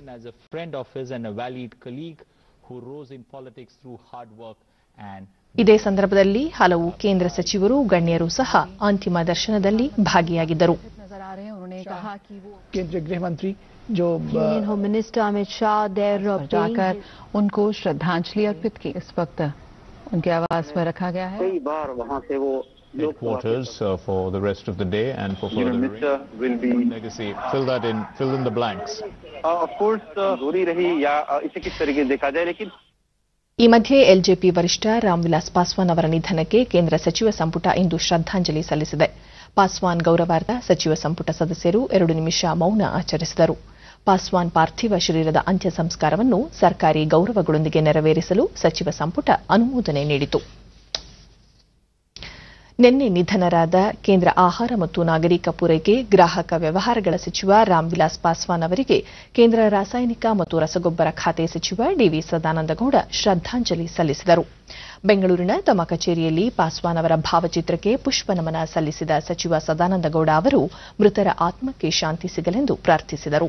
S1: ಇದೇ ಸಂದರ್ಭದಲ್ಲಿ ಹಲವು ಕೇಂದ್ರ ಸಚಿವರು ಗಣ್ಯರು ಸಹ ಅಂತಿಮ ದರ್ಶನದಲ್ಲಿ ಭಾಗಿಯಾಗಿದ್ದರು.
S4: केंद्रीय गृह मंत्री जो union home minister Amit Shah देर जाकर उनको श्रद्धांजलि अर्पित की। इस वक्त उनके आवास पर रखा गया है।
S5: कई बार वहां से वो
S3: headquarters for the rest of the day and for further
S5: will be
S3: legacy. Fill in the blanks.
S5: of course दूरी रही या इसे किस तरीके से देखा जाए, लेकिन
S1: ಈ ಮಧ್ಯೆ ಎಲ್ಜೆಪಿ ವರಿಷ್ಠ ರಾಮ್ವಿಲಾಸ್ ಪಾಸ್ವಾನ್ ಅವರ ನಿಧನಕ್ಕೆ ಕೇಂದ್ರ ಸಚಿವ ಸಂಪುಟ ಇಂದು ಶ್ರದ್ಧಾಂಜಲಿ ಸಲ್ಲಿಸಿದೆ. ಪಾಸ್ವಾನ್ ಗೌರವಾರ್ಥ ಸಚಿವ ಸಂಪುಟ ಸದಸ್ಯರು 2 ನಿಮಿಷ ಮೌನ ಆಚರಿಸಿದರು. ಪಾಸ್ವಾನ್ ಪಾರ್ಥಿವ ಶರೀರದ ಅಂತ್ಯ ಸಂಸ್ಕಾರವನ್ನು ಸರ್ಕಾರಿ ಗೌರವಗಳೊಂದಿಗೆ ನೆರವೇರಿಸಲು ಸಚಿವ ಸಂಪುಟ ಅನುಮೋದನೆ ನೀಡಿತು. ನಿನ್ನೆ ನಿಧನರಾದ ಕೇಂದ್ರ ಆಹಾರ ಮತ್ತು ನಾಗರಿಕ ಪೂರೈಕೆ ಗ್ರಾಹಕ ವ್ಯವಹಾರಗಳ ಸಚಿವ ರಾಮ್ವಿಲಾಸ್ ಪಾಸ್ವಾನ್ ಅವರಿಗೆ ಕೇಂದ್ರ ರಾಸಾಯನಿಕ ಮತ್ತು ರಸಗೊಬ್ಬರ ಖಾತೆ ಸಚಿವ ಡಿವಿ ಸದಾನಂದಗೌಡ ಶ್ರದ್ಧಾಂಜಲಿ ಸಲ್ಲಿಸಿದರು. ಬೆಂಗಳೂರಿನ ತಮ್ಮ ಕಚೇರಿಯಲ್ಲಿ ಪಾಸ್ವಾನ್ ಅವರ ಭಾವಚಿತ್ರಕ್ಕೆ ಪುಷ್ಪನಮನ ಸಲ್ಲಿಸಿದ ಸಚಿವ ಸದಾನಂದಗೌಡ ಅವರು ಮೃತರ ಆತ್ಮಕ್ಕೆ ಶಾಂತಿ ಸಿಗಲೆಂದು ಪ್ರಾರ್ಥಿಸಿದರು.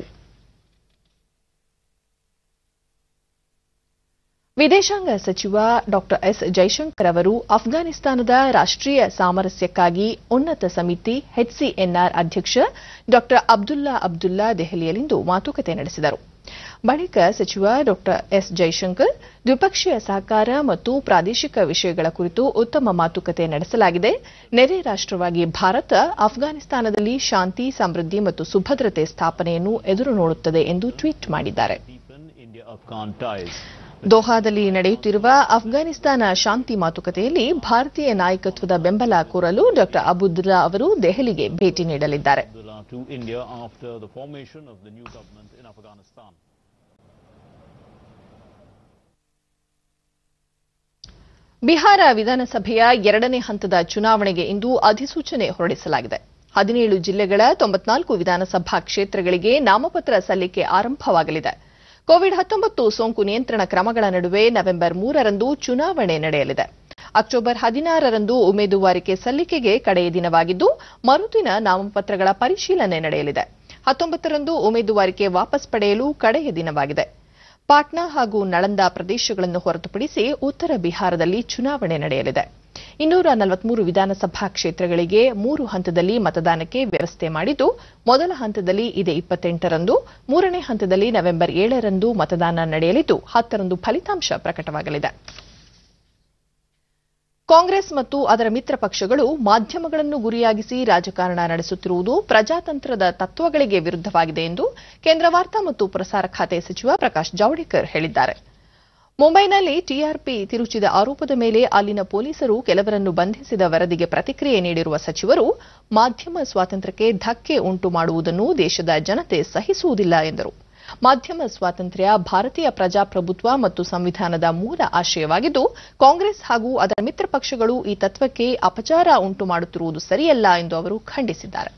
S1: ವಿದೇಶಾಂಗ ಸಚಿವ ಡಾ ಎಸ್ ಜೈಶಂಕರ್ ಅವರು ಅಫ್ಘಾನಿಸ್ತಾನದ ರಾಷ್ಟ್ರೀಯ ಸಾಮರಸ್ಯಕ್ಕಾಗಿ ಉನ್ನತ ಸಮಿತಿ ಎಚ್ಸಿಎನ್ಆರ್ ಅಧ್ಯಕ್ಷ ಡಾ ಅಬ್ದುಲ್ಲಾ ದೆಹಲಿಯಲ್ಲಿಂದು ಮಾತುಕತೆ ನಡೆಸಿದರು. ಬಳಿಕ ಸಚಿವ ಡಾ ಎಸ್ ಜೈಶಂಕರ್ ದ್ವಿಪಕ್ಷೀಯ ಸಹಕಾರ ಮತ್ತು ಪ್ರಾದೇಶಿಕ ವಿಷಯಗಳ ಕುರಿತು ಉತ್ತಮ ಮಾತುಕತೆ ನಡೆಸಲಾಗಿದೆ. ನೆರೆ ರಾಷ್ಟವಾಗಿ ಭಾರತ ಅಫ್ಘಾನಿಸ್ತಾನದಲ್ಲಿ ಶಾಂತಿ, ಸಮೃದ್ಧಿ ಮತ್ತು ಸುಭದ್ರತೆ ಸ್ಥಾಪನೆಯನ್ನು ಎದುರು ನೋಡುತ್ತದೆ ಎಂದು ಟ್ವೀಟ್ ಮಾಡಿದ್ದಾರೆ. ದೋಹಾದಲ್ಲಿ ನಡೆಯುತ್ತಿರುವ ಅಫ್ಘಾನಿಸ್ತಾನ ಶಾಂತಿ ಮಾತುಕತೆಯಲ್ಲಿ ಭಾರತೀಯ ನಾಯಕತ್ವದ ಬೆಂಬಲ ಕೋರಲು ಡಾ ಅಬ್ದುಲ್ಲಾ ಅವರು ದೆಹಲಿಗೆ ಭೇಟಿ ನೀಡಲಿದ್ದಾರೆ.
S3: To India after the formation of the new government in Afghanistan.
S1: Bihar ವಿಧಾನಸಭೆಯ 2ನೇ ಹಂತದ ಚುನಾವಣೆಗೆ ಇಂದು ಅಧಿಸೂಚನೆ ಹೊರಡಿಸಲಾಗಿದೆ. 17 ಜಿಲ್ಲೆಗಳ 94 ವಿಧಾನಸಭಾ ಕ್ಷೇತ್ರಗಳಿಗೆ ನಾಮಪತ್ರ ಸಲ್ಲಿಕೆ ಆರಂಭವಾಗಲಿದೆ. ಕೋವಿಡ್-19 ಸೋಂಕು ನಿಯಂತ್ರಣ ಕ್ರಮಗಳ ನಡುವೆ ನವೆಂಬರ್ 3ರಂದು ಚುನಾವಣೆ ನಡೆಯಲಿದೆ. ಅಕ್ಟೋಬರ್ 16ರಂದು ಉಮೇದುವಾರಿಕೆ ಸಲ್ಲಿಕೆಗೆ ಕಡೆಯ ದಿನವಾಗಿದ್ದು, ಮರುದಿನ ನಾಮಪತ್ರಗಳ ಪರಿಶೀಲನೆ ನಡೆಯಲಿದೆ. 19ರಂದು ಉಮೇದುವಾರಿಕೆ ವಾಪಸ್ ಪಡೆಯಲು ಕಡೆಯ ದಿನವಾಗಿದೆ. ಪಾಟ್ನಾ ಹಾಗೂ ನಳಂದಾ ಪ್ರದೇಶಗಳನ್ನು ಹೊರತುಪಡಿಸಿ ಉತ್ತರ ಬಿಹಾರದಲ್ಲಿ ಚುನಾವಣೆ ನಡೆಯಲಿದೆ. 243 ವಿಧಾನಸಭಾ ಕ್ಷೇತ್ರಗಳಿಗೆ 3 ಹಂತದಲ್ಲಿ ಮತದಾನಕ್ಕೆ ವ್ಯವಸ್ಥೆ ಮಾಡಿದ್ದು, ಮೊದಲ ಹಂತದಲ್ಲಿ ಇದೇ 28ರಂದು, 3ನೇ ಹಂತದಲ್ಲಿ ನವೆಂಬರ್ 7ರಂದು ಮತದಾನ ನಡೆಯಲಿದ್ದು, 10ರಂದು ಫಲಿತಾಂಶ ಪ್ರಕಟವಾಗಲಿದೆ. ಕಾಂಗ್ರೆಸ್ ಮತ್ತು ಅದರ ಮಿತ್ರ ಪಕ್ಷಗಳು ಮಾಧ್ಯಮಗಳನ್ನು ಗುರಿಯಾಗಿಸಿ ರಾಜಕಾರಣ ನಡೆಸುತ್ತಿರುವುದು ಪ್ರಜಾತಂತ್ರದ ತತ್ವಗಳಿಗೆ ವಿರುದ್ಧವಾಗಿದೆ ಎಂದು ಕೇಂದ್ರ ವಾರ್ತಾ ಮತ್ತು ಪ್ರಸಾರ ಖಾತೆ ಸಚಿವ ಪ್ರಕಾಶ್ ಜಾವಡೇಕರ್ ಹೇಳಿದ್ದಾರೆ. ಮುಂಬೈನಲ್ಲಿ ಟಿಆರ್ಪಿ ತಿರುಚಿದ ಆರೋಪದ ಮೇಲೆ ಅಲ್ಲಿನ ಪೊಲೀಸರು ಕೆಲವರನ್ನು ಬಂಧಿಸಿದ ವರದಿಗೆ ಪ್ರತಿಕ್ರಿಯೆ ನೀಡಿರುವ ಸಚಿವರು, ಮಾಧ್ಯಮ ಸ್ವಾತಂತ್ರ್ಯಕ್ಕೆ ಧಕ್ಕೆ ಉಂಟು ಮಾಡುವುದನ್ನು ದೇಶದ ಜನತೆ ಸಹಿಸುವುದಿಲ್ಲ ಎಂದರು. ಮಾಧ್ಯಮ ಸ್ವಾತಂತ್ರ್ಯ ಭಾರತೀಯ ಪ್ರಜಾಪ್ರಭುತ್ವ ಮತ್ತು ಸಂವಿಧಾನದ ಮೂಲ ಆಶಯವಾಗಿದ್ದು, ಕಾಂಗ್ರೆಸ್ ಹಾಗೂ ಅದರ ಮಿತ್ರ ಪಕ್ಷಗಳು ಈ ತತ್ವಕ್ಕೆ ಅಪಚಾರ ಉಂಟು ಮಾಡುತ್ತಿರುವುದು ಸರಿಯಲ್ಲ ಎಂದು ಅವರು ಖಂಡಿಸಿದ್ದಾರೆ.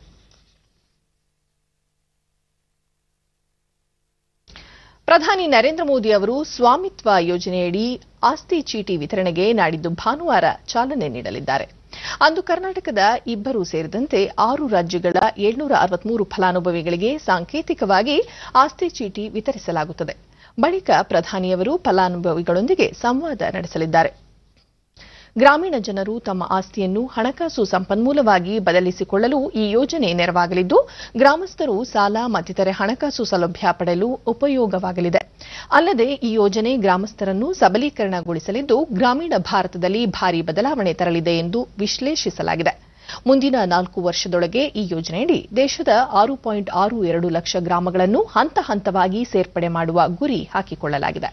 S1: ಪ್ರಧಾನಿ ನರೇಂದ್ರ ಮೋದಿ ಅವರು ಸ್ವಾಮಿತ್ವ ಯೋಜನೆಯಡಿ ಆಸ್ತಿ ಚೀಟಿ ವಿತರಣೆಗೆ ನಾಡಿದ್ದು ಭಾನುವಾರ ಚಾಲನೆ ನೀಡಲಿದ್ದಾರೆ. ಅಂದು ಕರ್ನಾಟಕದ 2 ಸೇರಿದಂತೆ 6 ರಾಜ್ಯಗಳ 763 ಫಲಾನುಭವಿಗಳಿಗೆ ಸಾಂಕೇತಿಕವಾಗಿ ಆಸ್ತಿ ಚೀಟಿ ವಿತರಿಸಲಾಗುತ್ತದೆ. ಬಳಿಕ ಪ್ರಧಾನಿಯವರು ಫಲಾನುಭವಿಗಳೊಂದಿಗೆ ಸಂವಾದ ನಡೆಸಲಿದ್ದಾರೆ. ಗ್ರಾಮೀಣ ಜನರು ತಮ್ಮ ಆಸ್ತಿಯನ್ನು ಹಣಕಾಸು ಸಂಪನ್ಮೂಲವಾಗಿ ಬದಲಿಸಿಕೊಳ್ಳಲು ಈ ಯೋಜನೆ ನೆರವಾಗಲಿದ್ದು, ಗ್ರಾಮಸ್ಥರು ಸಾಲ ಮತ್ತಿತರೆ ಹಣಕಾಸು ಸೌಲಭ್ಯ ಪಡೆಯಲು ಉಪಯೋಗವಾಗಲಿದೆ. ಅಲ್ಲದೆ ಈ ಯೋಜನೆ ಗ್ರಾಮಸ್ಥರನ್ನು ಸಬಲೀಕರಣಗೊಳಿಸಲಿದ್ದು, ಗ್ರಾಮೀಣ ಭಾರತದಲ್ಲಿ ಭಾರೀ ಬದಲಾವಣೆ ತರಲಿದೆ ಎಂದು ವಿಶ್ಲೇಷಿಸಲಾಗಿದೆ. ಮುಂದಿನ 4 ವರ್ಷದೊಳಗೆ ಈ ಯೋಜನೆಯಡಿ ದೇಶದ 6.62 ಲಕ್ಷ ಗ್ರಾಮಗಳನ್ನು ಹಂತ ಹಂತವಾಗಿ ಸೇರ್ಪಡೆ ಮಾಡುವ ಗುರಿ ಹಾಕಿಕೊಳ್ಳಲಾಗಿದೆ.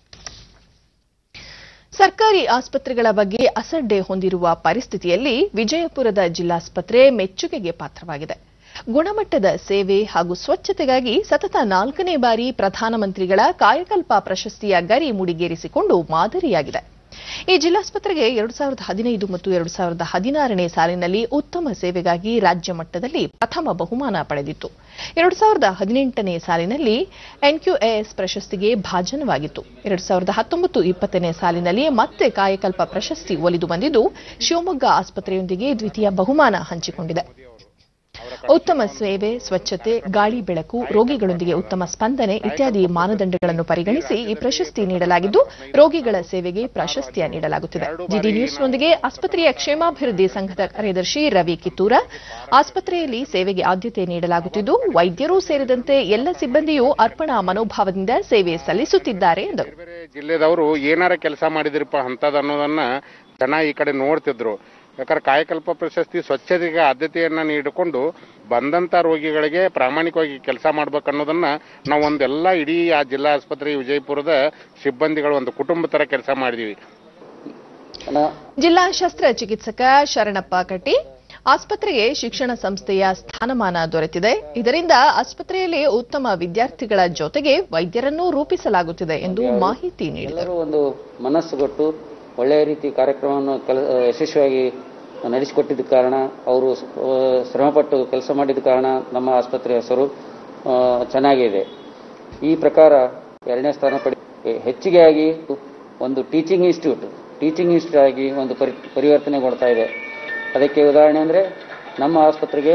S1: ಸರ್ಕಾರಿ ಆಸ್ಪತ್ರೆಗಳ ಬಗ್ಗೆ ಅಸಡ್ಡೆ ಹೊಂದಿರುವ ಪರಿಸ್ಥಿತಿಯಲ್ಲಿ ವಿಜಯಪುರದ ಜಿಲ್ಲಾಸ್ಪತ್ರೆ ಮೆಚ್ಚುಗೆಗೆ ಪಾತ್ರವಾಗಿದೆ. ಗುಣಮಟ್ಟದ ಸೇವೆ ಹಾಗೂ ಸ್ವಚ್ಛತೆಗಾಗಿ ಸತತ 4ನೇ ಬಾರಿ ಪ್ರಧಾನಮಂತ್ರಿಗಳ ಕಾಯಕಲ್ಪ ಪ್ರಶಸ್ತಿಯ ಗರಿ ಮುಡಿಗೇರಿಸಿಕೊಂಡು ಮಾದರಿಯಾಗಿದೆ. ಈ ಜಿಲ್ಲಾಸ್ಪತ್ರೆಗೆ 2015 ಮತ್ತು 2016ನೇ ಸಾಲಿನಲ್ಲಿ ಉತ್ತಮ ಸೇವೆಗಾಗಿ ರಾಜ್ಯ ಮಟ್ಟದಲ್ಲಿ ಪ್ರಥಮ ಬಹುಮಾನ ಪಡೆದಿತ್ತು. 2018ನೇ ಸಾಲಿನಲ್ಲಿ ಎನ್ಕ್ಯೂಎಎಸ್ ಪ್ರಶಸ್ತಿಗೆ ಭಾಜನವಾಗಿತ್ತು. 2019-20ನೇ ಸಾಲಿನಲ್ಲಿ ಮತ್ತೆ ಕಾಯಕಲ್ಪ ಪ್ರಶಸ್ತಿ ಒಲಿದು ಬಂದಿದ್ದು, ಶಿವಮೊಗ್ಗ ಆಸ್ಪತ್ರೆಯೊಂದಿಗೆ ದ್ವಿತೀಯ ಬಹುಮಾನ ಹಂಚಿಕೊಂಡಿದೆ. ಉತ್ತಮ ಸೇವೆ, ಸ್ವಚ್ಛತೆ, ಗಾಳಿ ಬೆಳಕು, ರೋಗಿಗಳೊಂದಿಗೆ ಉತ್ತಮ ಸ್ಪಂದನೆ ಇತ್ಯಾದಿ ಮಾನದಂಡಗಳನ್ನು ಪರಿಗಣಿಸಿ ಈ ಪ್ರಶಸ್ತಿ ನೀಡಲಾಗಿದ್ದು, ರೋಗಿಗಳ ಸೇವೆಗೆ ಪ್ರಾಶಸ್ತ್ಯ ನೀಡಲಾಗುತ್ತಿದೆ. ಡಿಡಿ ನ್ಯೂಸ್ನೊಂದಿಗೆ ಆಸ್ಪತ್ರೆಯ ಕ್ಷೇಮಾಭಿವೃದ್ಧಿ ಸಂಘದ ಕಾರ್ಯದರ್ಶಿ ರವಿ ಕಿತ್ತೂರ, ಆಸ್ಪತ್ರೆಯಲ್ಲಿ ಸೇವೆಗೆ ಆದ್ಯತೆ ನೀಡಲಾಗುತ್ತಿದ್ದು, ವೈದ್ಯರೂ ಸೇರಿದಂತೆ ಎಲ್ಲ ಸಿಬ್ಬಂದಿಯೂ ಅರ್ಪಣಾ ಮನೋಭಾವದಿಂದ ಸೇವೆ ಸಲ್ಲಿಸುತ್ತಿದ್ದಾರೆ ಎಂದರು.
S6: ಜಿಲ್ಲೆದವರು ಏನಾರ ಕೆಲಸ ಮಾಡಿದ್ರಪ್ಪ ಅಂತದ ಅನ್ನೋದನ್ನ ಜನ ಈ ಕಡೆ ನೋಡ್ತಿದ್ರು. ಯಾಕಂದ್ರೆ ಕಾಯಕಲ್ಪ ಪ್ರಶಸ್ತಿ ಸ್ವಚ್ಛತೆಗೆ ಆದ್ಯತೆಯನ್ನ ನೀಡಿಕೊಂಡು ಬಂದಂತ ರೋಗಿಗಳಿಗೆ ಪ್ರಾಮಾಣಿಕವಾಗಿ ಕೆಲಸ ಮಾಡ್ಬೇಕನ್ನೋದನ್ನ ನಾವು ಒಂದೆಲ್ಲ ಇಡೀ ಆ ಜಿಲ್ಲಾ ಆಸ್ಪತ್ರೆ ವಿಜಯಪುರದ ಸಿಬ್ಬಂದಿಗಳು ಒಂದು ಕುಟುಂಬ ತರ ಕೆಲಸ ಮಾಡಿದೀವಿ.
S1: ಜಿಲ್ಲಾ ಶಸ್ತ್ರಚಿಕಿತ್ಸಕ ಶರಣಪ್ಪ ಕಟ್ಟಿ, ಆಸ್ಪತ್ರೆಗೆ ಶಿಕ್ಷಣ ಸಂಸ್ಥೆಯ ಸ್ಥಾನಮಾನ ದೊರೆತಿದೆ. ಇದರಿಂದ ಆಸ್ಪತ್ರೆಯಲ್ಲಿ ಉತ್ತಮ ವಿದ್ಯಾರ್ಥಿಗಳ ಜೊತೆಗೆ ವೈದ್ಯರನ್ನು ರೂಪಿಸಲಾಗುತ್ತಿದೆ ಎಂದು ಮಾಹಿತಿ ನೀಡಿದರು.
S7: ಒಂದು ಮನಸ್ಸುಗೊಟ್ಟು ಒಳ್ಳೆಯ ರೀತಿ ಕಾರ್ಯಕ್ರಮವನ್ನು ಯಶಸ್ವಿಯಾಗಿ ನಡೆಸಿಕೊಟ್ಟಿದ್ದ ಕಾರಣ, ಅವರು ಶ್ರಮಪಟ್ಟು ಕೆಲಸ ಮಾಡಿದ ಕಾರಣ ನಮ್ಮ ಆಸ್ಪತ್ರೆ ಹೆಸರು ಚೆನ್ನಾಗಿದೆ. ಈ ಪ್ರಕಾರ 2ನೇ ಸ್ಥಾನ ಹೆಚ್ಚಿಗೆಯಾಗಿ ಒಂದು ಟೀಚಿಂಗ್ ಇನ್ಸ್ಟಿಟ್ಯೂಟ್ ಆಗಿ ಒಂದು ಪರಿವರ್ತನೆಗೊಳ್ತಾ ಇದೆ. ಅದಕ್ಕೆ ಉದಾಹರಣೆ ಅಂದರೆ ನಮ್ಮ ಆಸ್ಪತ್ರೆಗೆ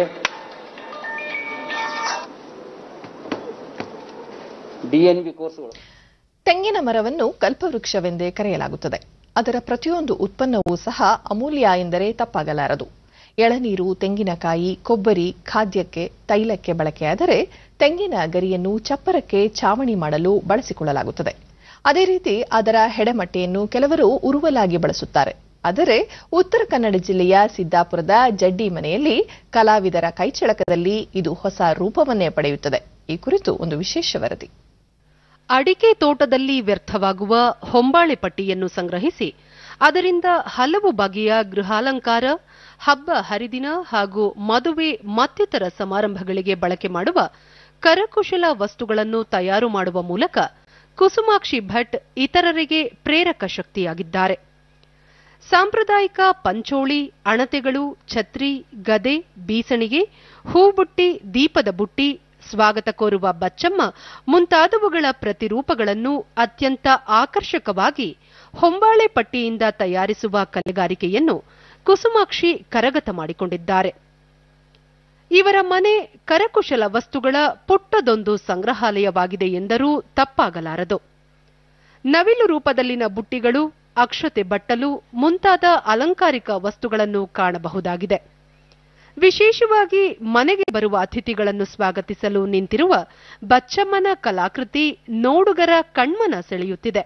S7: DNB ಕೋರ್ಸ್ಗಳು.
S1: ತೆಂಗಿನ ಮರವನ್ನು ಕಲ್ಪವೃಕ್ಷವೆಂದೇ ಕರೆಯಲಾಗುತ್ತದೆ. ಅದರ ಪ್ರತಿಯೊಂದು ಉತ್ಪನ್ನವೂ ಸಹ ಅಮೂಲ್ಯ ಎಂದರೆ ತಪ್ಪಾಗಲಾರದು. ಎಳನೀರು, ತೆಂಗಿನಕಾಯಿ, ಕೊಬ್ಬರಿ ಖಾದ್ಯಕ್ಕೆ, ತೈಲಕ್ಕೆ ಬಳಕೆಯಾದರೆ ತೆಂಗಿನ ಗರಿಯನ್ನು ಚಪ್ಪರಕ್ಕೆ ಚಾವಣಿ ಮಾಡಲು ಬಳಸಿಕೊಳ್ಳಲಾಗುತ್ತದೆ. ಅದೇ ರೀತಿ ಅದರ ಹೆಡೆಮಟ್ಟೆಯನ್ನು ಕೆಲವರು ಉರುವಲಾಗಿ ಬಳಸುತ್ತಾರೆ. ಆದರೆ ಉತ್ತರ ಕನ್ನಡ ಜಿಲ್ಲೆಯ ಸಿದ್ದಾಪುರದ ಜಡ್ಡಿ ಮನೆಯಲ್ಲಿ ಕಲಾವಿದರ ಕೈಚಳಕದಲ್ಲಿ ಇದು ಹೊಸ ರೂಪವನ್ನೇ ಪಡೆಯುತ್ತದೆ. ಈ ಕುರಿತು ಒಂದು ವಿಶೇಷ ವರದಿ.
S8: ಅಡಿಕೆ ತೋಟದಲ್ಲಿ ವ್ಯರ್ಥವಾಗುವ ಹೊಂಬಾಳೆ ಪಟ್ಟಿಯನ್ನು ಸಂಗ್ರಹಿಸಿ ಅದರಿಂದ ಹಲವು ಬಗೆಯ ಗೃಹಾಲಂಕಾರ, ಹಬ್ಬ ಹರಿದಿನ ಹಾಗೂ ಮದುವೆ ಮತ್ತಿತರ ಸಮಾರಂಭಗಳಿಗೆ ಬಳಕೆ ಮಾಡುವ ಕರಕುಶಲ ವಸ್ತುಗಳನ್ನು ತಯಾರು ಮಾಡುವ ಮೂಲಕ ಕುಸುಮಾಕ್ಷಿ ಭಟ್ ಇತರರಿಗೆ ಪ್ರೇರಕ ಶಕ್ತಿಯಾಗಿದ್ದಾರೆ. ಸಾಂಪ್ರದಾಯಿಕ ಪಂಚೋಳಿ, ಅಣತೆಗಳು, ಛತ್ರಿ, ಗದೆ, ಬೀಸಣಿಗೆ, ಹೂಬುಟ್ಟಿ, ದೀಪದ ಬುಟ್ಟಿ, ಸ್ವಾಗತ ಕೋರುವ ಬಚ್ಚಮ್ಮ ಮುಂತಾದವುಗಳ ಪ್ರತಿರೂಪಗಳನ್ನು ಅತ್ಯಂತ ಆಕರ್ಷಕವಾಗಿ ಹೊಂಬಾಳೆ ಪಟ್ಟಿಯಿಂದ ತಯಾರಿಸುವ ಕಲೆಗಾರಿಕೆಯನ್ನು ಕುಸುಮಾಕ್ಷಿ ಕರಗತ ಮಾಡಿಕೊಂಡಿದ್ದಾರೆ. ಇವರ ಮನೆ ಕರಕುಶಲ ವಸ್ತುಗಳ ಪುಟ್ಟದೊಂದು ಸಂಗ್ರಹಾಲಯವಾಗಿದೆ ಎಂದರೂ ತಪ್ಪಾಗಲಾರದು. ನವಿಲು ರೂಪದಲ್ಲಿನ ಬುಟ್ಟಿಗಳು, ಅಕ್ಷತೆ ಬಟ್ಟಲು ಮುಂತಾದ ಅಲಂಕಾರಿಕ ವಸ್ತುಗಳನ್ನು ಕಾಣಬಹುದಾಗಿದೆ. ವಿಶೇಷವಾಗಿ ಮನೆಗೆ ಬರುವ ಅತಿಥಿಗಳನ್ನು ಸ್ವಾಗತಿಸಲು ನಿಂತಿರುವ ಬಚ್ಚಮ್ಮನ ಕಲಾಕೃತಿ ನೋಡುಗರ ಕಣ್ಮನ ಸೆಳೆಯುತ್ತಿದೆ.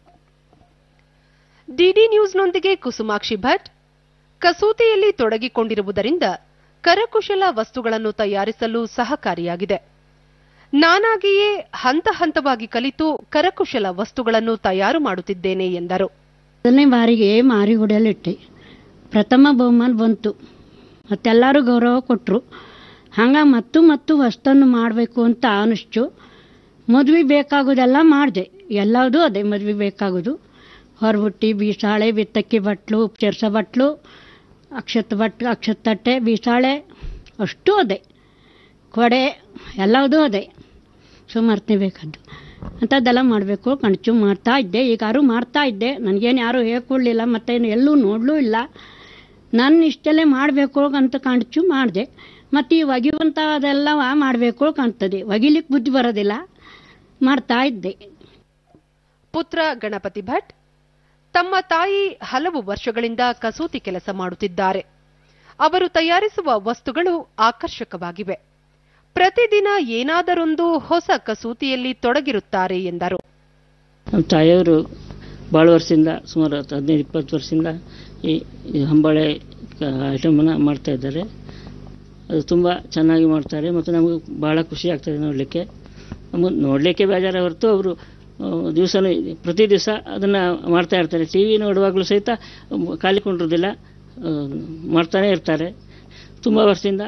S8: ಡಿಡಿ ನ್ಯೂಸ್ನೊಂದಿಗೆ ಕುಸುಮಾಕ್ಷಿ ಭಟ್ ಕಸೂತಿಯಲ್ಲಿ ತೊಡಗಿಕೊಂಡಿರುವುದರಿಂದ ಕರಕುಶಲ ವಸ್ತುಗಳನ್ನು ತಯಾರಿಸಲು ಸಹಕಾರಿಯಾಗಿದೆ. ನಾನಾಗಿಯೇ ಹಂತ ಹಂತವಾಗಿ ಕಲಿತು ಕರಕುಶಲ ವಸ್ತುಗಳನ್ನು ತಯಾರು ಮಾಡುತ್ತಿದ್ದೇನೆ ಎಂದರು.
S9: 10ನೇ ಬಾರಿಗೆ ಮಾರಿಗುಡಿಯಲ್ಲಿಟ್ಟೆ. ಪ್ರಥಮ ಬಹುಮಾನ ಬಂತು. ಮತ್ತೆಲ್ಲರೂ ಗೌರವ ಕೊಟ್ಟರು. ಹಂಗ ಮತ್ತು ವಸ್ತನ್ನು ಮಾಡಬೇಕು ಅಂತ ಅನಿಸ್ತು. ಮದುವೆ ಬೇಕಾಗೋದೆಲ್ಲ ಮಾಡಿದೆ. ಎಲ್ಲದೂ ಅದೇ ಮದುವೆ ಬೇಕಾಗೋದು. ಹೊರಬುಟ್ಟಿ, ಬೀಸಾಳೆ, ಬಿತ್ತಕ್ಕಿ ಬಟ್ಲು, ಉಪಚರಿಸೋ ಬಟ್ಲು, ಅಕ್ಷತಟ್ಟೆ, ಬೀಸಾಳೆ ಅಷ್ಟೂ ಅದೇ. ಕೊಡೆ ಎಲ್ಲದೂ ಅದೇ. ಸುಮಾರ್ತಿ ಬೇಕಾದ್ದು ಅಂಥದ್ದೆಲ್ಲ ಮಾಡಬೇಕು ಕಣ್ಚು ಮಾಡ್ತಾ ಇದ್ದೆ. ಈಗಾರು ಮಾಡ್ತಾ ಇದ್ದೆ. ನನಗೇನು ಯಾರೂ ಹೇಳ್ಕೊಡ್ಲಿಲ್ಲ, ಮತ್ತೇನು ಎಲ್ಲೂ ನೋಡಲೂ ಇಲ್ಲ. ನಾನು ಇಷ್ಟೆಲ್ಲೇ ಮಾಡಬೇಕು ಅಂತ ಕಣ್ಚು ಮಾಡಿದೆ. ಮತ್ತು ಈ ಒಗಿಯುವಂಥ ಅದೆಲ್ಲ ಮಾಡಬೇಕು ಕಾಣ್ತದೆ. ಒಗಿಲಿಕ್ಕೆ ಬುದ್ಧಿ ಬರೋದಿಲ್ಲ. ಮಾಡ್ತಾ ಇದ್ದೆ.
S8: ಪುತ್ರ ಗಣಪತಿ ಭಟ್ ತಮ್ಮ ತಾಯಿ ಹಲವು ವರ್ಷಗಳಿಂದ ಕಸೂತಿ ಕೆಲಸ ಮಾಡುತ್ತಿದ್ದಾರೆ. ಅವರು ತಯಾರಿಸುವ ವಸ್ತುಗಳು ಆಕರ್ಷಕವಾಗಿವೆ. ಪ್ರತಿದಿನ ಏನಾದರೊಂದು ಹೊಸ ಕಸೂತಿಯಲ್ಲಿ ತೊಡಗಿರುತ್ತಾರೆ ಎಂದರು.
S9: ನಮ್ಮ ತಾಯಿಯವರು ಭಾಳ ವರ್ಷದಿಂದ, ಸುಮಾರು 15-20 ವರ್ಷದಿಂದ ಈ ಹಂಬಾಳೆ ಐಟಮನ್ನು ಮಾಡ್ತಾ ಇದ್ದಾರೆ. ಅದು ತುಂಬ ಚೆನ್ನಾಗಿ ಮಾಡ್ತಾರೆ ಮತ್ತು ನಮಗೆ ಭಾಳ ಖುಷಿ ಆಗ್ತದೆ ನೋಡಲಿಕ್ಕೆ. ನೋಡಲಿಕ್ಕೆ ಬೇಜಾರ ಹೊರತು ಅವರು ದಿವಸನೂ ಪ್ರತಿ ದಿವಸ ಅದನ್ನು ಮಾಡ್ತಾ ಇರ್ತಾರೆ. ಟಿ ವಿ ನೋಡುವಾಗಲೂ ಸಹಿತ ಖಾಲಿಕೊಂಡಿರೋದಿಲ್ಲ, ಮಾಡ್ತಾನೆ ಇರ್ತಾರೆ ತುಂಬ ವರ್ಷದಿಂದ.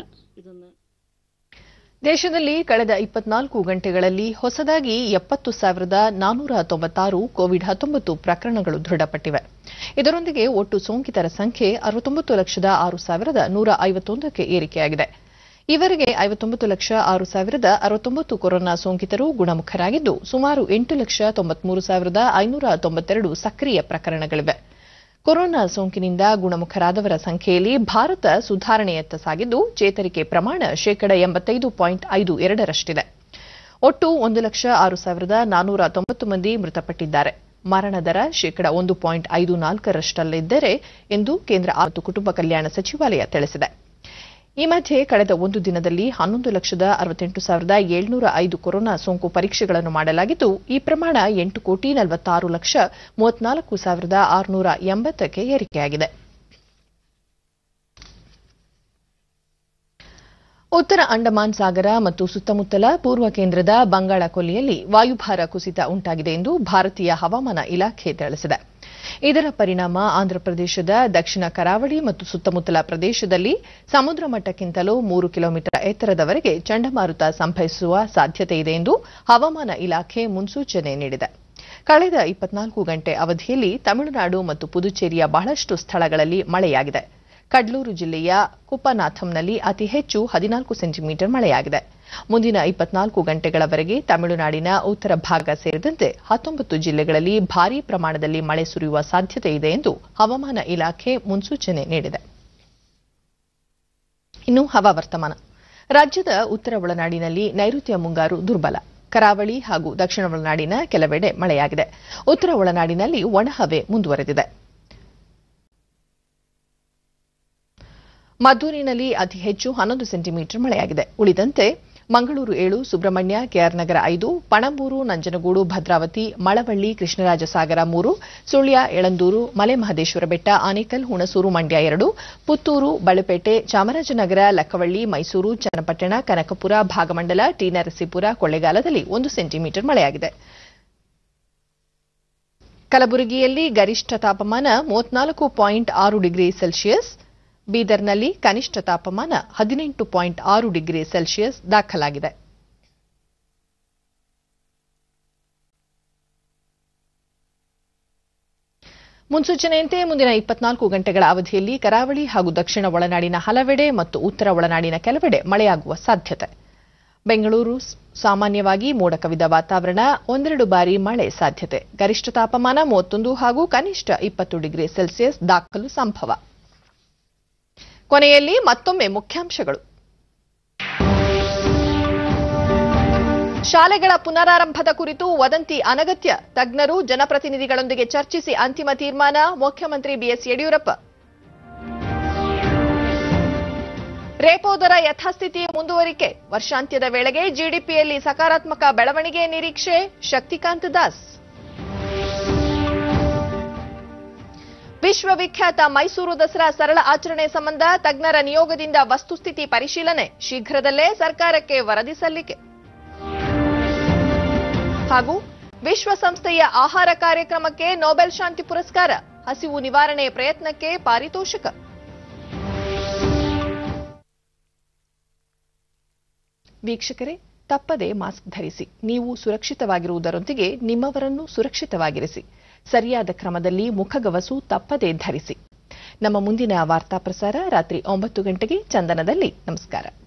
S1: ದೇಶದಲ್ಲಿ ಕಳೆದ 24 ಗಂಟೆಗಳಲ್ಲಿ ಹೊಸದಾಗಿ 70,496 ಕೋವಿಡ್-19 ಪ್ರಕರಣಗಳು ದೃಢಪಟ್ಟಿವೆ. ಇದರೊಂದಿಗೆ ಒಟ್ಟು ಸೋಂಕಿತರ ಸಂಖ್ಯೆ 69,06,151ಕ್ಕೆ ಏರಿಕೆಯಾಗಿದೆ. ಈವರೆಗೆ 59,06,069 ಕೊರೋನಾ ಸೋಂಕಿತರು ಗುಣಮುಖರಾಗಿದ್ದು, ಸುಮಾರು 8,93,592 ಸಕ್ರಿಯ ಪ್ರಕರಣಗಳಿವೆ. ಕೊರೋನಾ ಸೋಂಕಿನಿಂದ ಗುಣಮುಖರಾದವರ ಸಂಖ್ಯೆಯಲ್ಲಿ ಭಾರತ ಸುಧಾರಣೆಯತ್ತ ಸಾಗಿದ್ದು, ಚೇತರಿಕೆ ಪ್ರಮಾಣ 85.52% ಒಟ್ಟು 1,06,490 ಮಂದಿ ಮೃತಪಟ್ಟಿದ್ದಾರೆ. ಮರಣ ದರ 1.54% ಎಂದು ಕೇಂದ್ರ ಆರೋಗ್ಯ ಮತ್ತು ಕುಟುಂಬ ಕಲ್ಯಾಣ ಸಚಿವಾಲಯ ತಿಳಿಸಿದೆ. ಈ ಮಧ್ಯೆ ಕಳೆದ ಒಂದು ದಿನದಲ್ಲಿ 11,68,705 ಕೊರೋನಾ ಸೋಂಕು ಪರೀಕ್ಷೆಗಳನ್ನು ಮಾಡಲಾಗಿದ್ದು, ಈ ಪ್ರಮಾಣ 8,46,34,680ಕ್ಕೆ ಏರಿಕೆಯಾಗಿದೆ. ಉತ್ತರ ಅಂಡಮಾನ್ ಸಾಗರ ಮತ್ತು ಸುತ್ತಮುತ್ತಲ ಪೂರ್ವ ಕೇಂದ್ರದ ಬಂಗಾಳ ಕೊಲ್ಲಿಯಲ್ಲಿ ವಾಯುಭಾರ ಕುಸಿತ ಉಂಟಾಗಿದೆ ಎಂದು ಭಾರತೀಯ ಹವಾಮಾನ ಇಲಾಖೆ ತಿಳಿಸಿದೆ. ಇದರ ಪರಿಣಾಮ ಆಂಧ್ರಪ್ರದೇಶದ ದಕ್ಷಿಣ ಕರಾವಳಿ ಮತ್ತು ಸುತ್ತಮುತ್ತಲ ಪ್ರದೇಶದಲ್ಲಿ ಸಮುದ್ರ ಮಟ್ಟಕ್ಕಿಂತಲೂ 3 ಕಿಲೋಮೀಟರ್ ಎತ್ತರದವರೆಗೆ ಚಂಡಮಾರುತ ಸಂಭವಿಸುವ ಸಾಧ್ಯತೆಯಿದೆ ಎಂದು ಹವಾಮಾನ ಇಲಾಖೆ ಮುನ್ಸೂಚನೆ ನೀಡಿದೆ. ಕಳೆದ 24 ಗಂಟೆ ಅವಧಿಯಲ್ಲಿ ತಮಿಳುನಾಡು ಮತ್ತು ಪುದುಚೇರಿಯ ಬಹಳಷ್ಟು ಸ್ಥಳಗಳಲ್ಲಿ ಮಳೆಯಾಗಿದೆ. ಕಡ್ಲೂರು ಜಿಲ್ಲೆಯ ಕುಪ್ಪನಾಥಂನಲ್ಲಿ ಅತಿ ಹೆಚ್ಚು 14 ಸೆಂಟಿಮೀಟರ್ ಮಳೆಯಾಗಿದೆ. ಮುಂದಿನ 24 ಗಂಟೆಗಳವರೆಗೆ ತಮಿಳುನಾಡಿನ ಉತ್ತರ ಭಾಗ ಸೇರಿದಂತೆ 19 ಜಿಲ್ಲೆಗಳಲ್ಲಿ ಭಾರೀ ಪ್ರಮಾಣದಲ್ಲಿ ಮಳೆ ಸುರಿಯುವ ಸಾಧ್ಯತೆ ಇದೆ ಎಂದು ಹವಾಮಾನ ಇಲಾಖೆ ಮುನ್ಸೂಚನೆ ನೀಡಿದೆ. ಇನ್ನು ಹವಾವರ್ತಮಾನ. ರಾಜ್ಯದ ಉತ್ತರ ಒಳನಾಡಿನಲ್ಲಿ ನೈಋತ್ಯ ಮುಂಗಾರು ದುರ್ಬಲ. ಕರಾವಳಿ ಹಾಗೂ ದಕ್ಷಿಣ ಒಳನಾಡಿನ ಕೆಲವೆಡೆ ಮಳೆಯಾಗಿದೆ. ಉತ್ತರ ಒಳನಾಡಿನಲ್ಲಿ ಒಣಹವೆ ಮುಂದುವರೆದಿದೆ. ಮದ್ದೂರಿನಲ್ಲಿ ಅತಿ ಹೆಚ್ಚು 11 ಸೆಂಟಿಮೀಟರ್ ಮಳೆಯಾಗಿದೆ. ಉಳಿದಂತೆ ಮಂಗಳೂರು 7, ಸುಬ್ರಹ್ಮಣ್ಯ, ಕೆಆರ್ ನಗರ 5, ಪಣಂಬೂರು, ನಂಜನಗೂಡು, ಭದ್ರಾವತಿ, ಮಳವಳ್ಳಿ, ಕೃಷ್ಣರಾಜಸಾಗರ 3, ಸುಳ್ಯ, ಯಳಂದೂರು, ಮಲೆಮಹದೇಶ್ವರ ಬೆಟ್ಟ, ಆನೇಕಲ್, ಹುಣಸೂರು, ಮಂಡ್ಯ 2, ಪುತ್ತೂರು, ಬಳ್ಳಪೇಟೆ, ಚಾಮರಾಜನಗರ, ಲಕ್ಕವಳ್ಳಿ, ಮೈಸೂರು, ಚನ್ನಪಟ್ಟಣ, ಕನಕಪುರ, ಭಾಗಮಂಡಲ, ಟಿ ನರಸೀಪುರ, ಕೊಳ್ಳೇಗಾಲದಲ್ಲಿ 1 ಸೆಂಟಿಮೀಟರ್ ಮಳೆಯಾಗಿದೆ. ಕಲಬುರಗಿಯಲ್ಲಿ ಗರಿಷ್ಠ ತಾಪಮಾನ 34.6 ಡಿಗ್ರಿ ಸೆಲ್ಸಿಯಸ್, ಬೀದರ್ನಲ್ಲಿ ಕನಿಷ್ಠ ತಾಪಮಾನ 18.6 ಡಿಗ್ರಿ ಸೆಲ್ಸಿಯಸ್ ದಾಖಲಾಗಿದೆ. ಮುನ್ಸೂಚನೆಯಂತೆ ಮುಂದಿನ 24 ಗಂಟೆಗಳ ಅವಧಿಯಲ್ಲಿ ಕರಾವಳಿ ಹಾಗೂ ದಕ್ಷಿಣ ಒಳನಾಡಿನ ಹಲವೆಡೆ ಮತ್ತು ಉತ್ತರ ಒಳನಾಡಿನ ಕೆಲವೆಡೆ ಮಳೆಯಾಗುವ ಸಾಧ್ಯತೆ. ಬೆಂಗಳೂರು ಸಾಮಾನ್ಯವಾಗಿ ಮೋಡ ಕವಿದ ವಾತಾವರಣ, ಒಂದೆರಡು ಬಾರಿ ಮಳೆ ಸಾಧ್ಯತೆ. ಗರಿಷ್ಠ ತಾಪಮಾನ 31 ಹಾಗೂ ಕನಿಷ್ಠ 20 ಡಿಗ್ರಿ ಸೆಲ್ಸಿಯಸ್ ದಾಖಲು ಸಂಭವ. ಕೊನೆಯಲ್ಲಿ ಮತ್ತೊಮ್ಮೆ ಮುಖ್ಯಾಂಶಗಳು. ಶಾಲೆಗಳ ಪುನರಾರಂಭದ ಕುರಿತು ವದಂತಿ ಅನಗತ್ಯ, ತಜ್ಞರು ಜನಪ್ರತಿನಿಧಿಗಳೊಂದಿಗೆ ಚರ್ಚಿಸಿ ಅಂತಿಮ ತೀರ್ಮಾನ, ಮುಖ್ಯಮಂತ್ರಿ ಬಿಎಸ್ ಯಡಿಯೂರಪ್ಪ. ರೇಪೋ ದರ ಯಥಾಸ್ಥಿತಿ ಮುಂದುವರಿಕೆ, ವರ್ಷಾಂತ್ಯದ ವೇಳೆಗೆ ಜಿಡಿಪಿಯಲ್ಲಿ ಸಕಾರಾತ್ಮಕ ಬೆಳವಣಿಗೆ ನಿರೀಕ್ಷೆ, ಶಕ್ತಿಕಾಂತ್ ದಾಸ್. ವಿಶ್ವವಿಖ್ಯಾತ ಮೈಸೂರು ದಸರಾ ಸರಳ ಆಚರಣೆ ಸಂಬಂಧ ತಜ್ಞರ ನಿಯೋಗದಿಂದ ವಸ್ತುಸ್ಥಿತಿ ಪರಿಶೀಲನೆ, ಶೀಘ್ರದಲ್ಲೇ ಸರ್ಕಾರಕ್ಕೆ ವರದಿ ಸಲ್ಲಿಕೆ. ಹಾಗೂ ವಿಶ್ವಸಂಸ್ಥೆಯ ಆಹಾರ ಕಾರ್ಯಕ್ರಮಕ್ಕೆ ನೊಬೆಲ್ ಶಾಂತಿ ಪುರಸ್ಕಾರ, ಹಸಿವು ನಿವಾರಣೆ ಪ್ರಯತ್ನಕ್ಕೆ ಪಾರಿತೋಷಕ. ವೀಕ್ಷಕರೇ, ತಪ್ಪದೆ ಮಾಸ್ಕ್ ಧರಿಸಿ. ನೀವು ಸುರಕ್ಷಿತವಾಗಿರುವುದರೊಂದಿಗೆ ನಿಮ್ಮವರನ್ನು ಸುರಕ್ಷಿತವಾಗಿರಿಸಿ. ಸರಿಯಾದ ಕ್ರಮದಲ್ಲಿ ಮುಖಗವಸು ತಪ್ಪದೆ ಧರಿಸಿ. ನಮ್ಮ ಮುಂದಿನ ವಾರ್ತಾ ಪ್ರಸಾರ ರಾತ್ರಿ 9 ಗಂಟೆಗೆ ಚಂದನದಲ್ಲಿ. ನಮಸ್ಕಾರ.